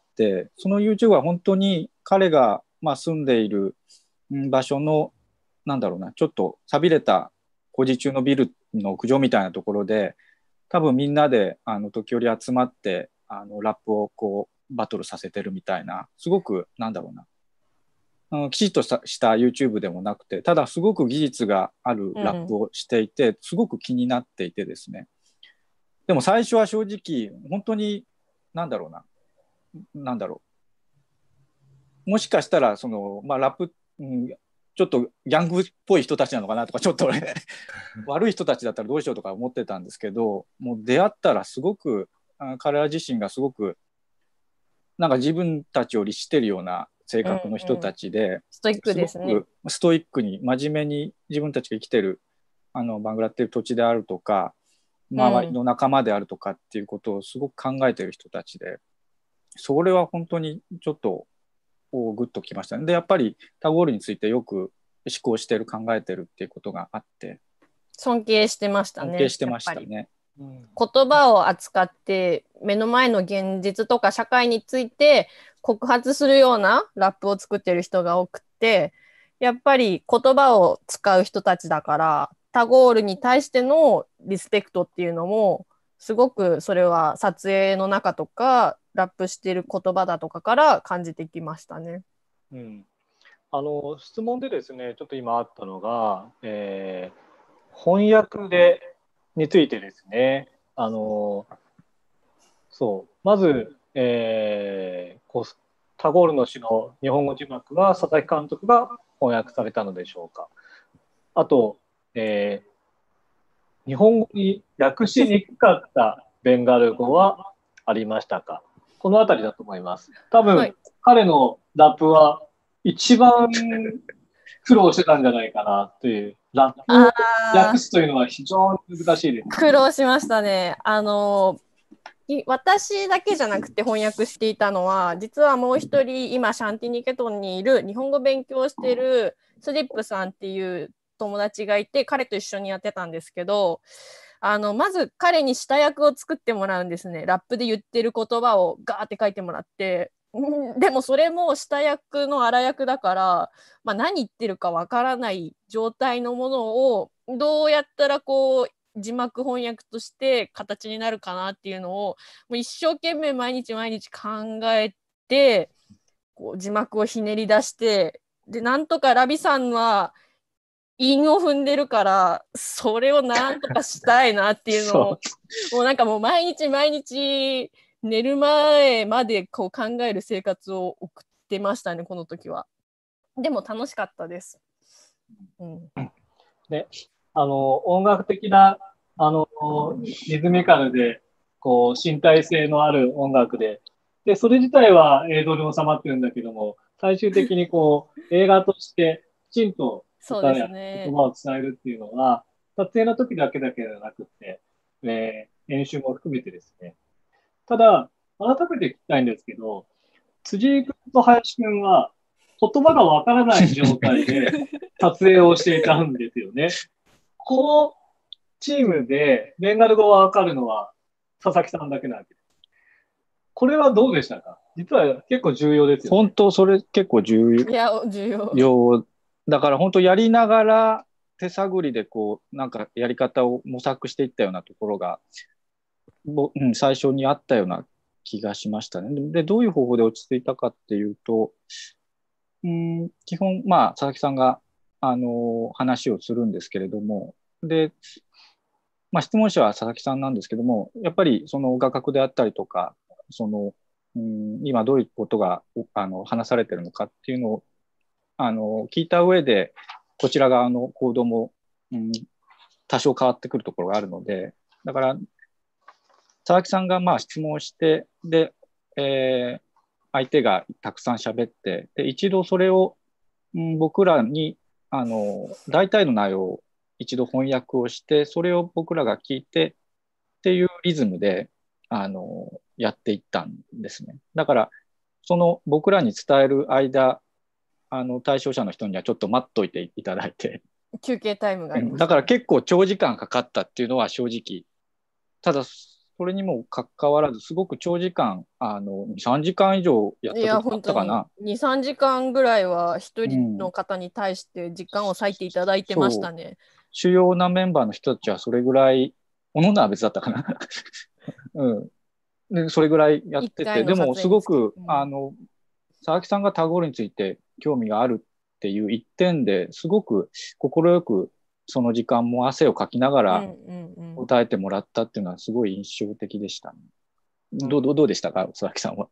その YouTube は本当に彼が、まあ、住んでいるうん場所の、なんだろうな、ちょっと寂れた工事中のビルの屋上みたいなところで、多分みんなであの時折集まってあのラップをこうバトルさせてるみたいな、すごくなんだろうな、あのきちっとしたした YouTube でもなくて、ただすごく技術があるラップをしていて、すごく気になっていてですね。でも最初は正直本当になんだろうな、なんだろう、もしかしたらその、まあ、ラップ、うん、ちょっとギャングっぽい人たちなのかなとか、ちょっとね悪い人たちだったらどうしようとか思ってたんですけど、もう出会ったらすごくあ彼ら自身がすごくなんか自分たちを律してるような性格の人たちで、 うんうん、ストイックですね。 すごくストイックに真面目に自分たちが生きてるあのバングラっていう土地であるとか、周りの仲間であるとかっていうことをすごく考えてる人たちで、それは本当にちょっとグッときましたね。でやっぱりタゴールについてよく思考してる、考えてるっていうことがあって尊敬してましたね。 尊敬してましたね。 うん、 言葉を扱って目の前の現実とか社会について告発するようなラップを作ってる人が多くて、やっぱり言葉を使う人たちだからタゴールに対してのリスペクトっていうのもすごく、それは撮影の中とかラップしてる言葉だとかから感じてきましたね。 うん、あの質問でですね、ちょっと今あったのが、えー、翻訳でについてですね。あのそうまず、えー、こうタゴールの詩の日本語字幕は佐々木監督が翻訳されたのでしょうか。あと、えー、日本語に訳しにくかったベンガル語はありましたか。このあたりだと思います。多分、はい、彼のラップは一番苦労してたんじゃないかなという。ラップを訳すというのは非常に難しいです。 苦労しましたね。あの私だけじゃなくて翻訳していたのは、実はもう一人今シャンティニケトンにいる日本語勉強しているスリップさんっていう友達がいて、彼と一緒にやってたんですけど、あのまず彼に下訳を作ってもらうんですね。ラップで言ってる言葉をガーって書いてもらって、でもそれも下訳の荒訳だから、まあ、何言ってるかわからない状態のものをどうやったらこう字幕翻訳として形になるかなっていうのをもう一生懸命毎日毎日考えて、こう字幕をひねり出して、でなんとかラビさんは韻を踏んでるからそれをなんとかしたいなっていうのをもうなんかもう毎日毎日寝る前までこう考える生活を送ってましたね、この時は。でも楽しかったです。うん、 で、あの音楽的なあのリズミカルでこう身体性のある音楽で、でそれ自体は映像に収まってるんだけども、最終的にこう映画としてきちんと歌や言葉を伝えるっていうのは、撮影の時だけだけではなくて、えー、練習も含めてですね。ただ改めて聞きたいんですけど、辻井君と林君は言葉がわからない状態で撮影をしていたんですよね。このチームでベンガル語がわかるのは佐々木さんだけなわけです。これはどうでしたか。実は結構重要ですよね。 本当それ結構重要。 いや重要。 要だから本当やりながら手探りでこうなんかやり方を模索していったようなところが、うん、最初にあったような気がしましたね。でどういう方法で落ち着いたかっていうと、うん、基本まあ佐々木さんがあの話をするんですけれども、でまあ、質問者は佐々木さんなんですけども、やっぱりその画角であったりとか、その、うん、今どういうことがあの話されてるのかっていうのをあの聞いた上で、こちら側の行動も、うん、多少変わってくるところがあるので、だから佐々木さんがまあ質問をして、で、えー、相手がたくさん喋って、で一度それを、うん、僕らにあの大体の内容を一度翻訳をして、それを僕らが聞いてっていうリズムであのやっていったんですね。だからその僕らに伝える間、あの対象者の人にはちょっと待っといていただいて、 休憩タイムがあります、ね、 だから結構長時間かかったっていうのは正直。ただそれにもかかわらず、すごく長時間、あのに、さんじかん以上やった時もあったかな。 に、さんじかんぐらいは一人の方に対して時間を割いていただいてましたね。うん、 主要なメンバーの人たちはそれぐらい、おののは別だったかな。うん、でそれぐらいやってて、でもすごく、うん、あの佐々木さんがタゴールについて興味があるっていう一点ですごく快くその時間も汗をかきながら答えてもらったっていうのはすごい印象的でしたね。うん、どう、どうでしたか、佐々木さんは。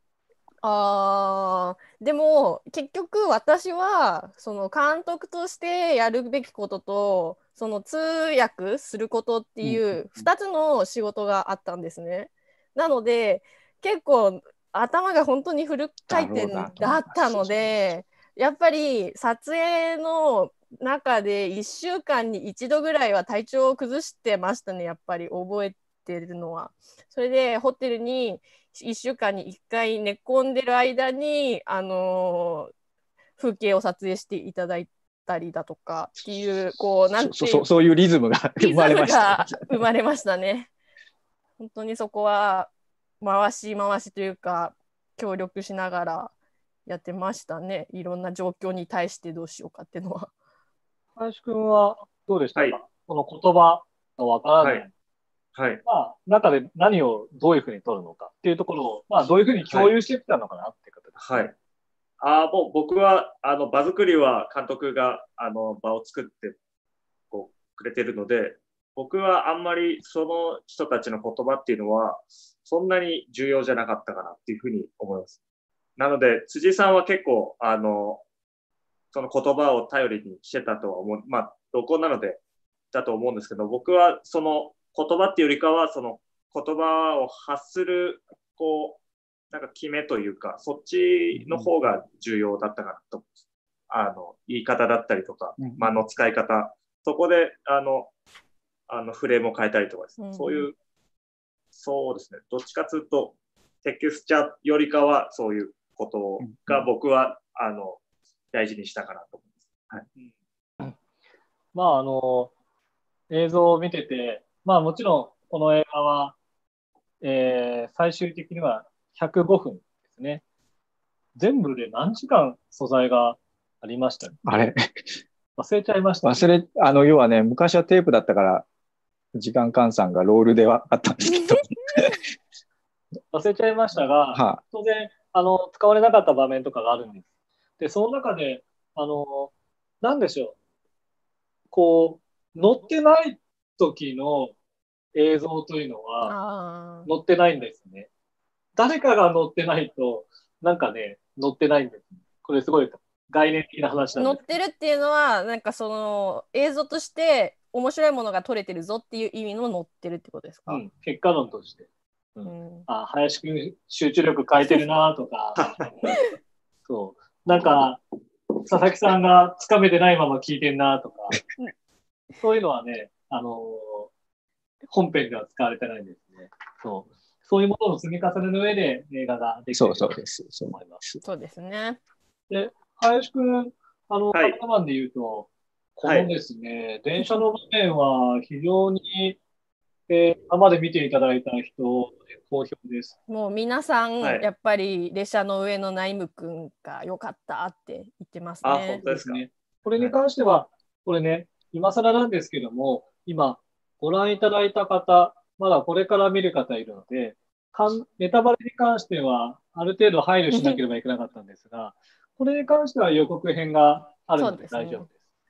あーでも結局私はその監督としてやるべきこととその通訳することっていうふたつの仕事があったんですね。なので結構頭が本当にフル回転だったので、やっぱり撮影の中でいっしゅうかんに一度ぐらいは体調を崩してましたね。やっぱり覚えてるのは。それでホテルにいっしゅうかんにいっかい寝込んでる間に、あのー、風景を撮影していただいたりだとかっていう、こうなんていう、 そ, そういうリズムが生まれました。 生まれましたね。本当にそこは回し回しというか協力しながらやってましたね。いろんな状況に対してどうしようかっていうのは。 林くんはどうでしたか、はい、この言葉がわからない。はいはい。 まあ、中で何をどういうふうに取るのかっていうところを、まあ、どういうふうに共有してきたのかなっていう形ですね。 はい。ああ、もう僕は、あの、場作りは監督が、あの、場を作って、こう、くれてるので、僕はあんまりその人たちの言葉っていうのは、そんなに重要じゃなかったかなっていうふうに思います。なので、辻さんは結構、あの、その言葉を頼りにしてたとは思う、まあ、録音なので、だと思うんですけど、僕はその、言葉っていうよりかは、その言葉を発する、こう、なんか決めというか、そっちの方が重要だったかなと思います。あの、言い方だったりとか、間の使い方、そこで、あの、あの、フレームを変えたりとかですね、そういう、そうですね、どっちかというと、テクスチャーよりかは、そういうことが僕は、あの、大事にしたかなと思います。はい。 うん、まあ、あの、映像を見てて、まあもちろんこの映画は、えー、最終的にはひゃくごふんですね。全部で何時間素材がありましたね。 あれ忘れちゃいました、 ね。忘れ、あの、要はね、昔はテープだったから、時間換算がロールではあったんですけど。 忘れちゃいましたが、はあ、当然、あの、使われなかった場面とかがあるんです。で、その中で、あの、なんでしょう。こう、乗ってない時の映像というのは載ってないんですね。誰かが載ってないと、なんかね、載ってないんです。これすごい概念的な話なんです。 載ってるっていうのは、なんかその映像として面白いものが撮れてるぞっていう意味の載ってるってことですか？ うん、結果論として。うんうん、あ、林くん集中力変えてるなとか、そう。なんか、佐々木さんがつかめてないまま聞いてんなとか、そういうのはね、あのー、本編では使われてないんですね。そう。そういうものの積み重ねの上で映画ができていると思います。 そうですね。 で、林くん、あの、カメラマンで言うと、このですね、はい、電車の場面は非常に、えー、今まで見ていただいた人、好評です。 もう皆さん、はい、やっぱり列車の上のナイムくんが良かったって言ってますね。 あ、本当ですか。 これに関しては、はい、これね、今更なんですけども、今、ご覧いただいた方、まだこれから見る方いるので、かんネタバレに関しては、ある程度配慮しなければいけなかったんですが、これに関しては予告編があるので大丈夫です。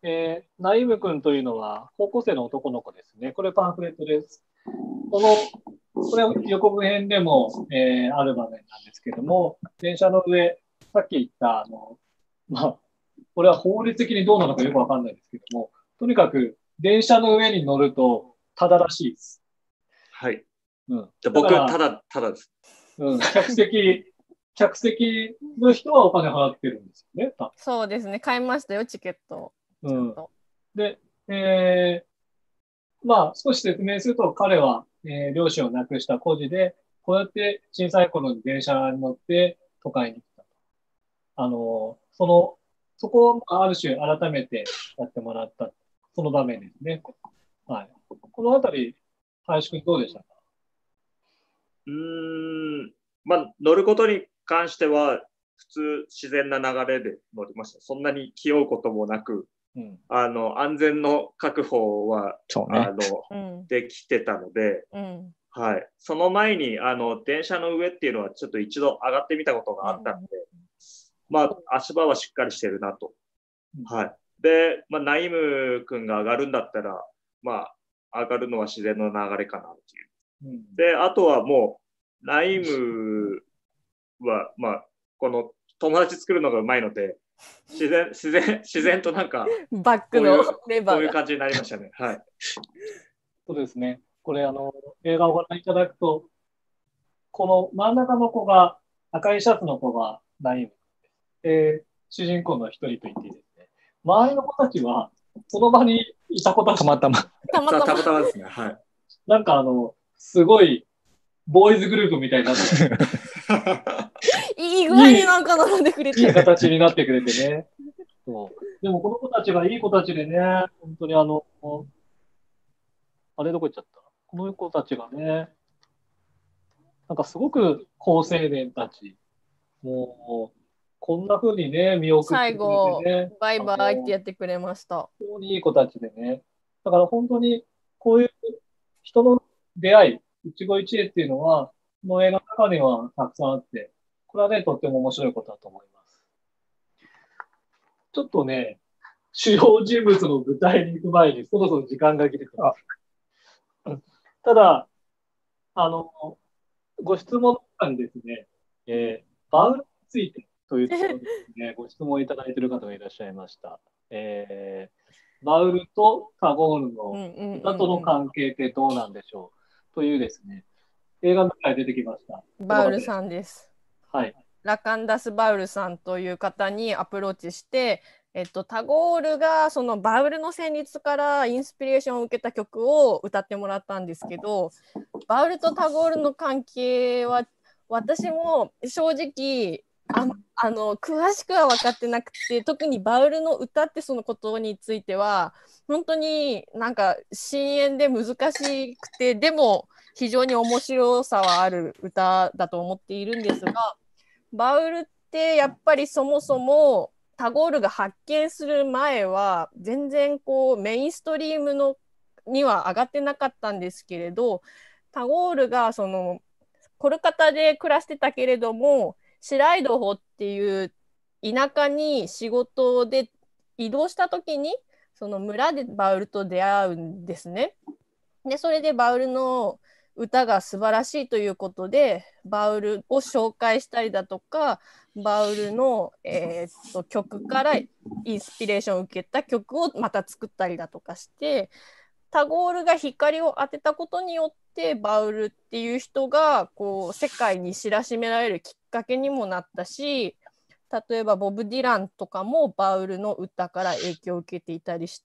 えーナイム君というのは高校生の男の子ですね。これパンフレットです。この、これは予告編でも、えーある場面なんですけども、電車の上、さっき言った、あの、まあ、これは法律的にどうなのかよくわかんないですけども、とにかく電車の上に乗るとただらしいです。 はい。 うん。 じゃあ僕、 だからただ、ただです。 うん、客席、客席の人はお金払ってるんですよね。多そうですね。買いましたよ、チケット。ち分うん。 ゃんと。 で、えーまあ、少し説明すると、彼は、えー両親を亡くした孤児で、こうやって小さい頃に電車に乗って都会に来た。あの、その、そこをある種改めてやってもらった、その場面ですね。はい。このあたり、林くんどうでしたか？ うーん、まあ、乗ることに関しては、普通、自然な流れで乗りました。そんなに気負うこともなく、 うん。 あの、安全の確保は、 そうね。 あの、 うん。 できてたので、 うん。 はい。その前に、あの、電車の上っていうのは、ちょっと一度上がってみたことがあったので、まあ、足場はしっかりしてるなと。はい。で、まあ、ナイム君が上がるんだったら、まあ、上がるのは自然の流れかなっていう。 うん。 で、あとはもう、ナイムは、まあ、この友達作るのがうまいので、自然、自然、自然となんか、 バックのこういう、こレバーが。 ういう感じになりましたね。はい。 そうですね。これ、あの、映画をご覧いただくと、この真ん中の子が、赤いシャツの子がナイム。で、主人公の一人と言っていいですね。周りの子たちは、その場にいた子たち。 たまたま。 たたたまたままたまですね。はい。 なんかあの、すごい、ボーイズグループみたいになって、 いい具合になんか並んでくれていいる。 形になってくれてね。そうでもこの子たちがいい子たちでね、本当にあの、あれどこ行っちゃったこの子たちがね、なんかすごく好青年たち、もう、こんな風にね、見送って最くれ後、 てね、 バイバイってやあのってくれました。 本当にいい子たちでね。だから本当に、こういう人の出会い、一期一会っていうのは、この映画の中にはたくさんあって、これはね、とっても面白いことだと思います。ちょっとね、主要人物の舞台に行く前に、そろそろ時間が来てくる。ただ、あの、ご質問なんですね、えーバウルについてというところですね、ご質問いただいている方がいらっしゃいました。えーバウルとタゴールの歌との関係ってどうなんでしょうというですね、映画の中で出てきました。 バウルさんです。 はい。 ラカンダス・バウルさんという方にアプローチして、えっと、タゴールがそのバウルの旋律からインスピレーションを受けた曲を歌ってもらったんですけど、バウルとタゴールの関係は私も正直ああの詳しくは分かってなくて、特にバウルの歌ってそのことについては本当になんか深淵で難しくて、でも非常に面白さはある歌だと思っているんですが、バウルってやっぱりそもそもタゴールが発見する前は全然こうメインストリームのには上がってなかったんですけれど、タゴールがそのコルカタで暮らしてたけれども、シライドホっていう田舎に仕事で移動した時にその村でバウルと出会うんですね。でそれでバウルの歌が素晴らしいということでバウルを紹介したりだとか、バウルの、えー、と曲からインスピレーションを受けた曲をまた作ったりだとかして、タゴールが光を当てたことによってバウルっていう人がこう世界に知らしめられるきっかけにもなったし、例えばボブ・ディランとかもバウルの歌から影響を受けていたりして、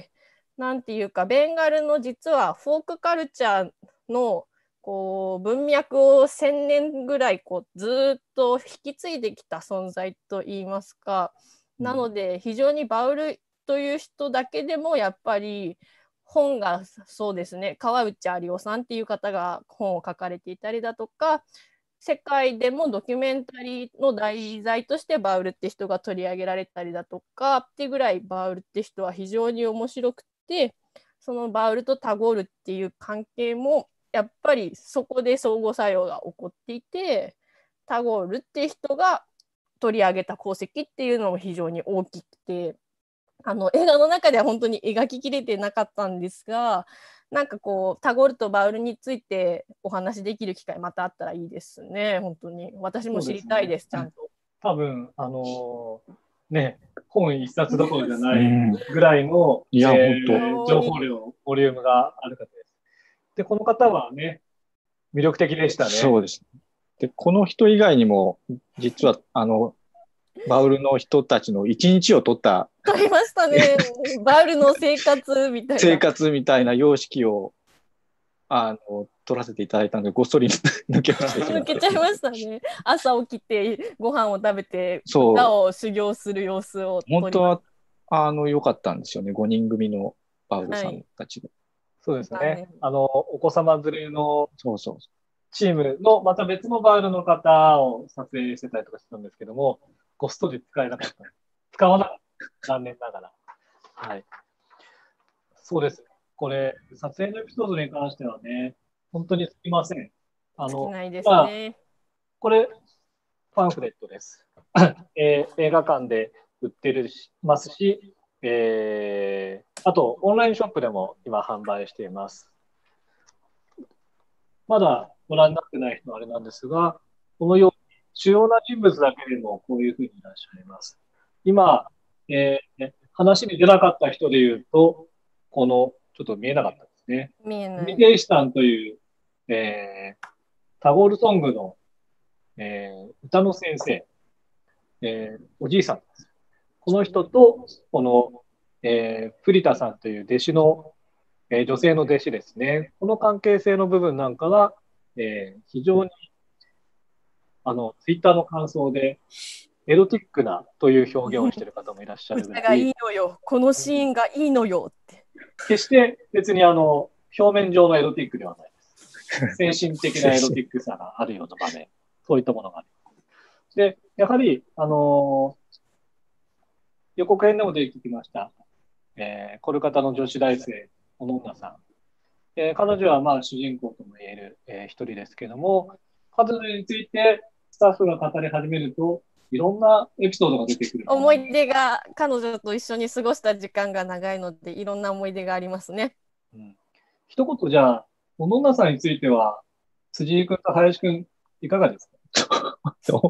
なんていうかベンガルの実はフォークカルチャーのこう文脈をせんねんぐらいこうずっと引き継いできた存在といいますか、なので非常にバウルという人だけでもやっぱり本がそうですね、川内有夫さんっていう方が本を書かれていたりだとか、世界でもドキュメンタリーの題材としてバウルって人が取り上げられたりだとかっていうぐらい、バウルって人は非常に面白くて、そのバウルとタゴールっていう関係もやっぱりそこで相互作用が起こっていて、タゴールっていう人が取り上げた功績っていうのも非常に大きくて、 あの映画の中では本当に描ききれてなかったんですが、なんかこうタゴールとバウルについてお話しできる機会またあったらいいですね。本当に私も知りたいです、ちゃんと。 多分あのー、ね、本一冊どころじゃないぐらいの、 いや、 えー本情報量、ボリュームがある方です。で、この方はね、魅力的でしたね。 そうです。で、この人以外にも、実は、あの、バウルの人たちの一日を取ったありましたね。バウルの生活みたいな。 生活みたいな様式を、あの、取らせていただいたので、ごっそり抜けました。 抜けちゃいましたね。朝起きてご飯を食べてそう歌を修行する様子を撮りました。 本当は、あの、良かったんですよね。ごにん組のバウルさんたちで。 そうですはいね。あの、お子様連れのそうそう。 チームのまた別のバウルの方を撮影してたりとかしたんですけども、ごっそり使えなかった。使わなかった。残念ながら。はい。そうです。これ、撮影のエピソードに関してはね、本当にすみません。あの、 少ないですまあ、 ね。 これ、パンフレットです。えー映画館で売ってるしますし、えーあと、オンラインショップでも今販売しています。まだご覧になってない人はあれなんですが、このように主要な人物だけでもこういうふうにいらっしゃいます。今、えー話に出なかった人で言うと、この、ちょっと見えなかったですね。 見えない。 ミゲイシタンという、えータゴールソングの、えー歌の先生、えーおじいさんです。この人と、この、えープリタさんという弟子の、えー女性の弟子ですね。この関係性の部分なんかは、えー非常に、あの、ツイッターの感想で、エロティックなという表現をしている方もいらっしゃるぐらい、 歌がいいのよ。このシーンがいいのよって。 決して別にあの、表面上のエロティックではないです。精神的なエロティックさがあるような場面、そういったものがあります。で、やはり、あのー予告編でも出てきました、えー、コルカタの女子大生、小野女さん。えー彼女はまあ主人公とも言える、えー一人ですけども、彼女についてスタッフが語り始めると、いろんなエピソードが出てくる。 思い出が、彼女と一緒に過ごした時間が長いので、いろんな思い出がありますね。 うん、一言じゃあ、小野女さんについては、辻井君と林君、いかがですか？ どう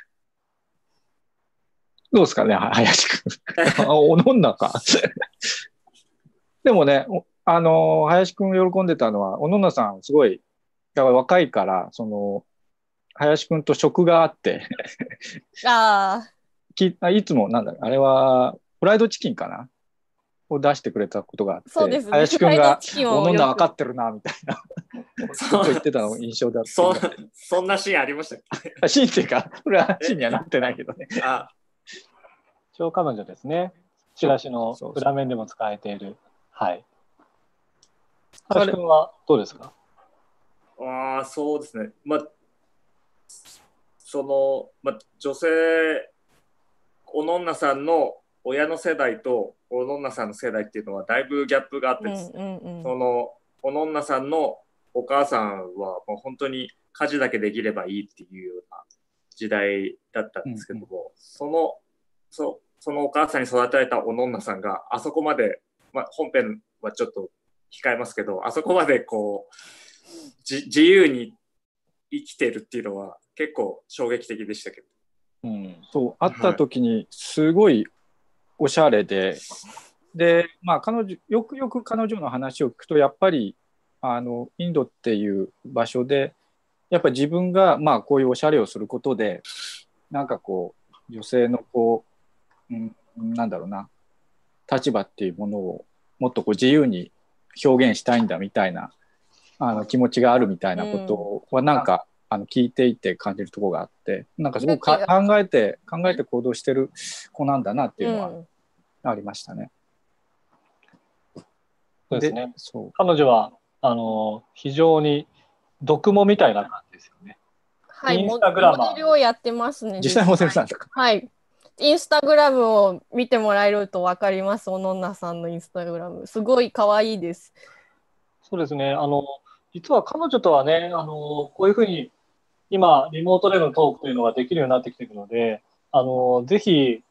どうですかね、林くん。おのんなか。でもね、おあの、林くん喜んでたのは、おのんなさん、すごい、やっぱ若いから、その、林くんと食があって、 ああ、 きあいつも、なんだ、あれは、フライドチキンかなを出してくれたことがあって、 そうですね。 林くんがフライドチキンをおのんなよく分かってるな、みたいなこと言ってたの印象だったそけど。 そんなシーンありましたっけ？ シーンっていうか、これはシーンにはなってないけどね。 あ、 一応彼女ですね。チラシのそうそう裏面でも使えている。はい。 彼林君はどうですか？ あー、そうですね。まあ、その、まあ、女性、おのんなさんの親の世代とおのんなさんの世代っていうのはだいぶギャップがあってですね、 うんうんうん、 そのおのんなさんのお母さんはもう本当に家事だけできればいいっていうような時代だったんですけども、うんうん、そのそそのお母さんに育てられたおのんなさんがあそこまで、まあ、本編はちょっと控えますけど、あそこまでこうじ自由に生きてるっていうのは結構衝撃的でしたけど、 うん、そう会った時にすごいおしゃれで、はい、でまあ彼女よくよく彼女の話を聞くとやっぱりあのインドっていう場所でやっぱり自分がまあこういうおしゃれをすることでなんかこう女性のこう、うん、なんだろうな立場っていうものをもっとこう自由に表現したいんだみたいなあの気持ちがあるみたいなことはなんか、うん、あの聞いていて感じるところがあってなんかすごくか考えて考えて行動してる子なんだなっていうのはありましたね。 うん、そうですね。そう彼女はあの非常に読モみたいな感じですよね。 はい、インスタグラマーモデルをやってますね。 実際モデルさんですか？ はい。インスタグラムを見てもらえると分かります。おのんなさんのインスタグラムすごい可愛いです。 そうですね。あの実は彼女とはね、あのこういうふうに今リモートでのトークというのができるようになってきているので、あのぜひ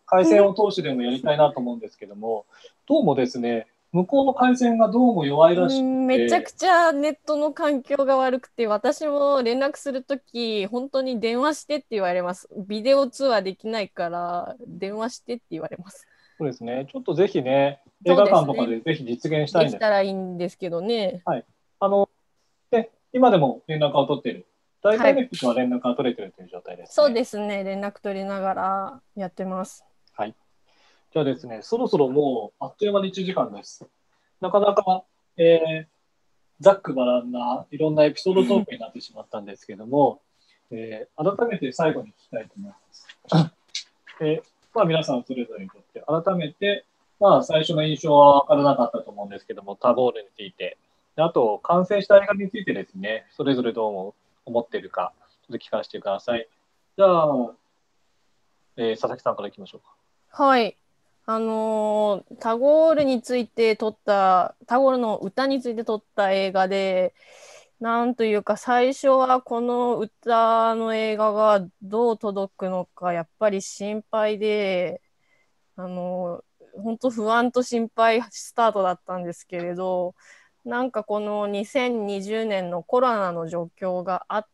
回線を通してでもやりたいなと思うんですけども、どうもですね、向こうの回線がどうも弱いらしくて、 めちゃくちゃネットの環境が悪くて、私も連絡するとき、本当に電話してって言われます。ビデオ通話できないから、電話してって言われます。 そうですね、ちょっとぜひね、映画館とかでぜひ実現したいんです。 できたらいいんですけどね。 はい。あの、で、今でも連絡を取っている。大体の人は連絡が取れているという状態ですね。 そうですね、連絡取りながらやってます。 はい。じゃあですね、そろそろもうあっという間にいちじかんです。なかなか、えー、ざっくばらんないろんなエピソードトークになってしまったんですけども、えー、改めて最後に聞きたいと思います。えーまあ、皆さんそれぞれにとって改めて、まあ、最初の印象は分からなかったと思うんですけども、タゴールについて、あと完成した映画についてですね、それぞれどうも思っているか、ちょっと聞かせてください。じゃあ、えー、佐々木さんからいきましょうか。 はい。あのー、タゴールについて撮った、タゴールの歌について撮った映画で、なんというか最初はこの歌の映画がどう届くのかやっぱり心配で、あのー、本当不安と心配スタートだったんですけれど、なんかこのにせんにじゅうねんのコロナの状況があって、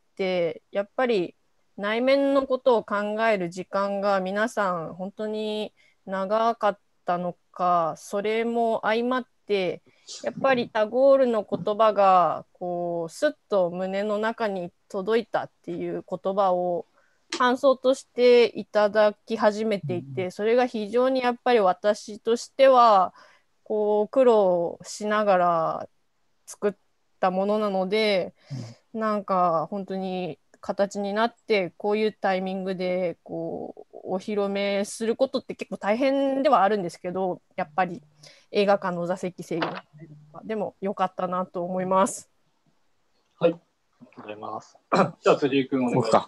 やっぱり内面のことを考える時間が皆さん本当に長かったのか、それも相まってやっぱりタゴールの言葉がこうスッと胸の中に届いたっていう言葉を感想としていただき始めていて、それが非常にやっぱり私としてはこう苦労しながら作ったものなので、なんか本当に形になってこういうタイミングでこうお披露目することって結構大変ではあるんですけど、やっぱり映画館の座席制限でも良かったなと思います。 はい、ありがとうございます。じゃあ辻井君お願いします。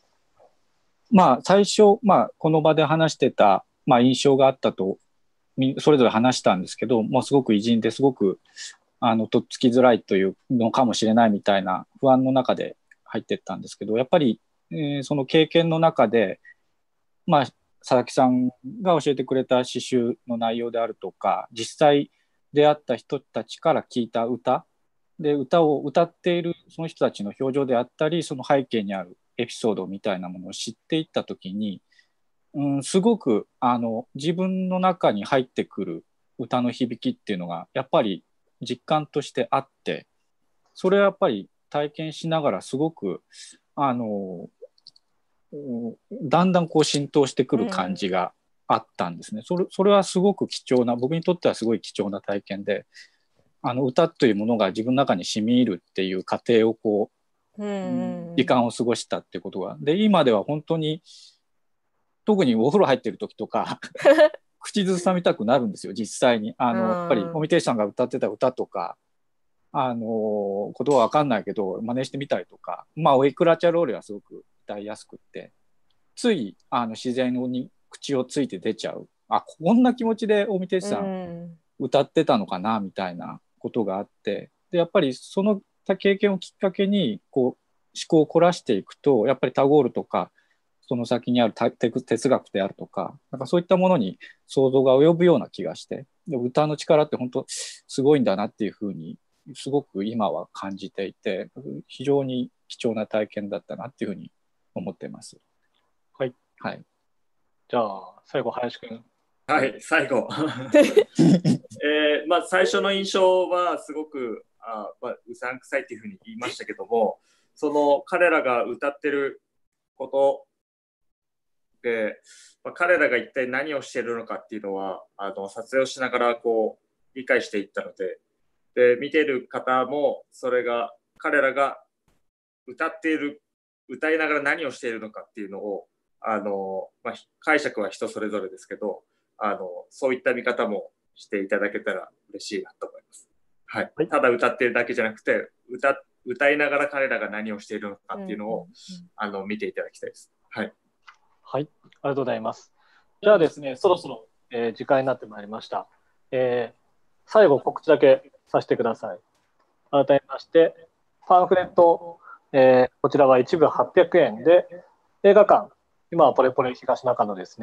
まあ最初、まあ、この場で話してた、まあ、印象があったとそれぞれ話したんですけど、もうすごく偉人ですごくあのとっつきづらいというのかもしれないみたいな不安の中で入っていったんですけど、やっぱり、えー、その経験の中で、まあ、佐々木さんが教えてくれた詩集の内容であるとか、実際出会った人たちから聞いた歌で、歌を歌っているその人たちの表情であったり、その背景にあるエピソードみたいなものを知っていったときに、うん、すごくあの自分の中に入ってくる歌の響きっていうのがやっぱり実感としてあって、それはやっぱり体験しながらすごくあのだんだんこう浸透してくる感じがあったんですね。それ、それはすごく貴重な、僕にとってはすごい貴重な体験で、あの歌というものが自分の中に染み入るっていう過程をこう、うん、時間を過ごしたっていうことがで、今では本当に特にお風呂入ってる時とか口ずさみたくなるんですよ、実際に。あのやっぱり尾身亭さんが歌ってた歌とか、あの言葉わかんないけど真似してみたりとか、まあオイクラチャローレはすごく歌いやすくって、ついあの自然に口をついて出ちゃう、あ、こんな気持ちで尾身亭さん歌ってたのかなみたいなことがあって、でやっぱりその経験をきっかけにこう思考を凝らしていくと、やっぱりタゴールとかその先にある哲学であるとか、なんかそういったものに想像が及ぶような気がして、で歌の力って本当すごいんだなっていうふうにすごく今は感じていて、非常に貴重な体験だったなっていうふうに思っています。 はい、 はい、 じゃあ最後林くん。 はい、最後、えーまあ、最初の印象はすごくあ、まあ、うさんくさいっていうふうに言いましたけども、その彼らが歌ってることで、まあ、彼らが一体何をしているのかっていうのはあの撮影をしながらこう理解していったので、で見ている方もそれが彼らが歌っている歌いながら何をしているのかっていうのをあの、まあ、解釈は人それぞれですけど、あのそういった見方もしていただけたら嬉しいなと思います。はい、はい、ただ歌っているだけじゃなくて 歌, 歌いながら彼らが何をしているのかっていうのを、うんうん、あの見ていただきたいです。はい、 はい、ありがとうございます。じゃあですね、そろそろ、えー、時間になってまいりました。えー、最後告知だけさせてください。改めましてパンフレット、えー、こちらはいちぶはっぴゃくえんで、映画館今はポレポレ東中野ですね、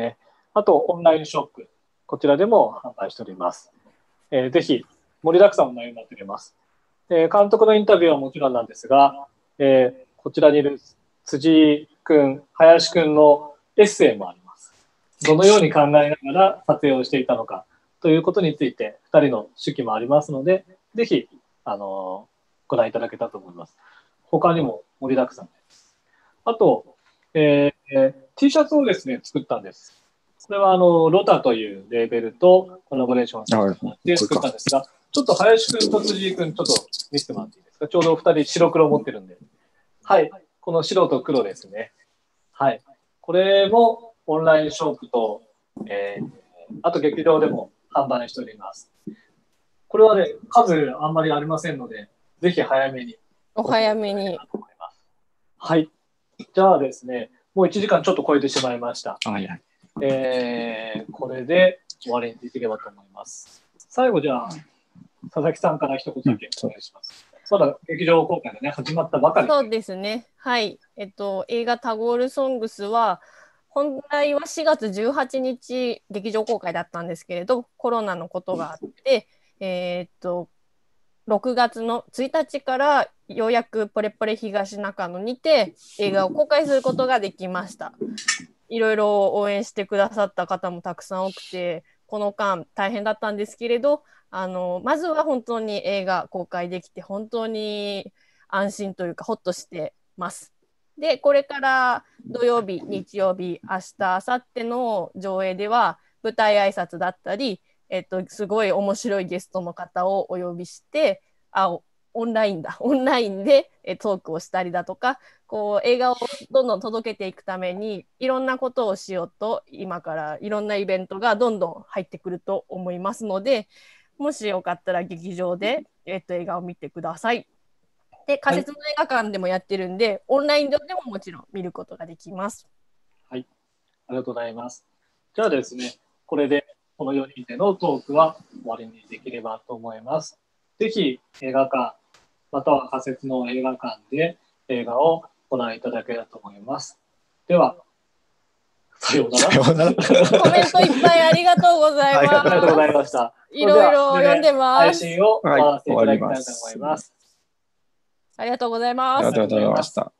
あとオンラインショップ、こちらでも販売しております。えー、ぜひ盛りだくさんの内容になっております。えー、監督のインタビューはもちろんなんですが、えー、こちらにいる辻井君、林君のエッセイもあります。どのように考えながら撮影をしていたのかということについてふたりの手記もありますので、ぜひ、あのー、ご覧いただけたと思います。他にも盛りだくさんです。あと、えー、T シャツをですね、作ったんです。これはあのロタというレーベルとコラボレーションで作ったんですが、ちょっと林くんと辻井くん、ちょっと見せてもらっていいですか。ちょうどお二人白黒持ってるんで。はい、この白と黒ですね。はい。これもオンラインショップと、えー、あと劇場でも販売しております。これはね、数あんまりありませんので、ぜひ早めに。 お早めに。 はい。じゃあですね、もういちじかんちょっと超えてしまいました。 はいはい。 えー、これで終わりにできればと思います。最後じゃあ、佐々木さんから一言だけお願いします。うん、まだ劇場公開がね、始まったばかり。 そうですね。はい。えっと、映画タゴールソングスは、本来はしがつじゅうはちにち劇場公開だったんですけれど、コロナのことがあって、えー、っと、ろくがつのついたちからようやくポレポレ東中野にて映画を公開することができました。いろいろ応援してくださった方もたくさん多くて、この間大変だったんですけれど、あのまずは本当に映画公開できて本当に安心というかホッとしてます。で、これから土曜日、日曜日、明日、明後日の上映では舞台挨拶だったり、えっと、すごい面白いゲストの方をお呼びして、あ、オンラインだ、オンラインでトークをしたりだとか、こう映画をどんどん届けていくためにいろんなことをしようと、今からいろんなイベントがどんどん入ってくると思いますので、もしよかったら劇場で、えっと、映画を見てください。で、仮設の映画館でもやってるんで、はい、オンライン上でももちろん見ることができます。 はい、ありがとうございます。じゃあですね、これでこのよにんでのトークは終わりにできればと思います。ぜひ映画館、または仮設の映画館で映画をご覧いただければと思います。では、さようなら。 コメントいっぱいありがとうございます。 ありがとうございました。 いろいろ読んでます。 配信を終わらせていただきたいと思います。 ありがとうございます。 ありがとうございました。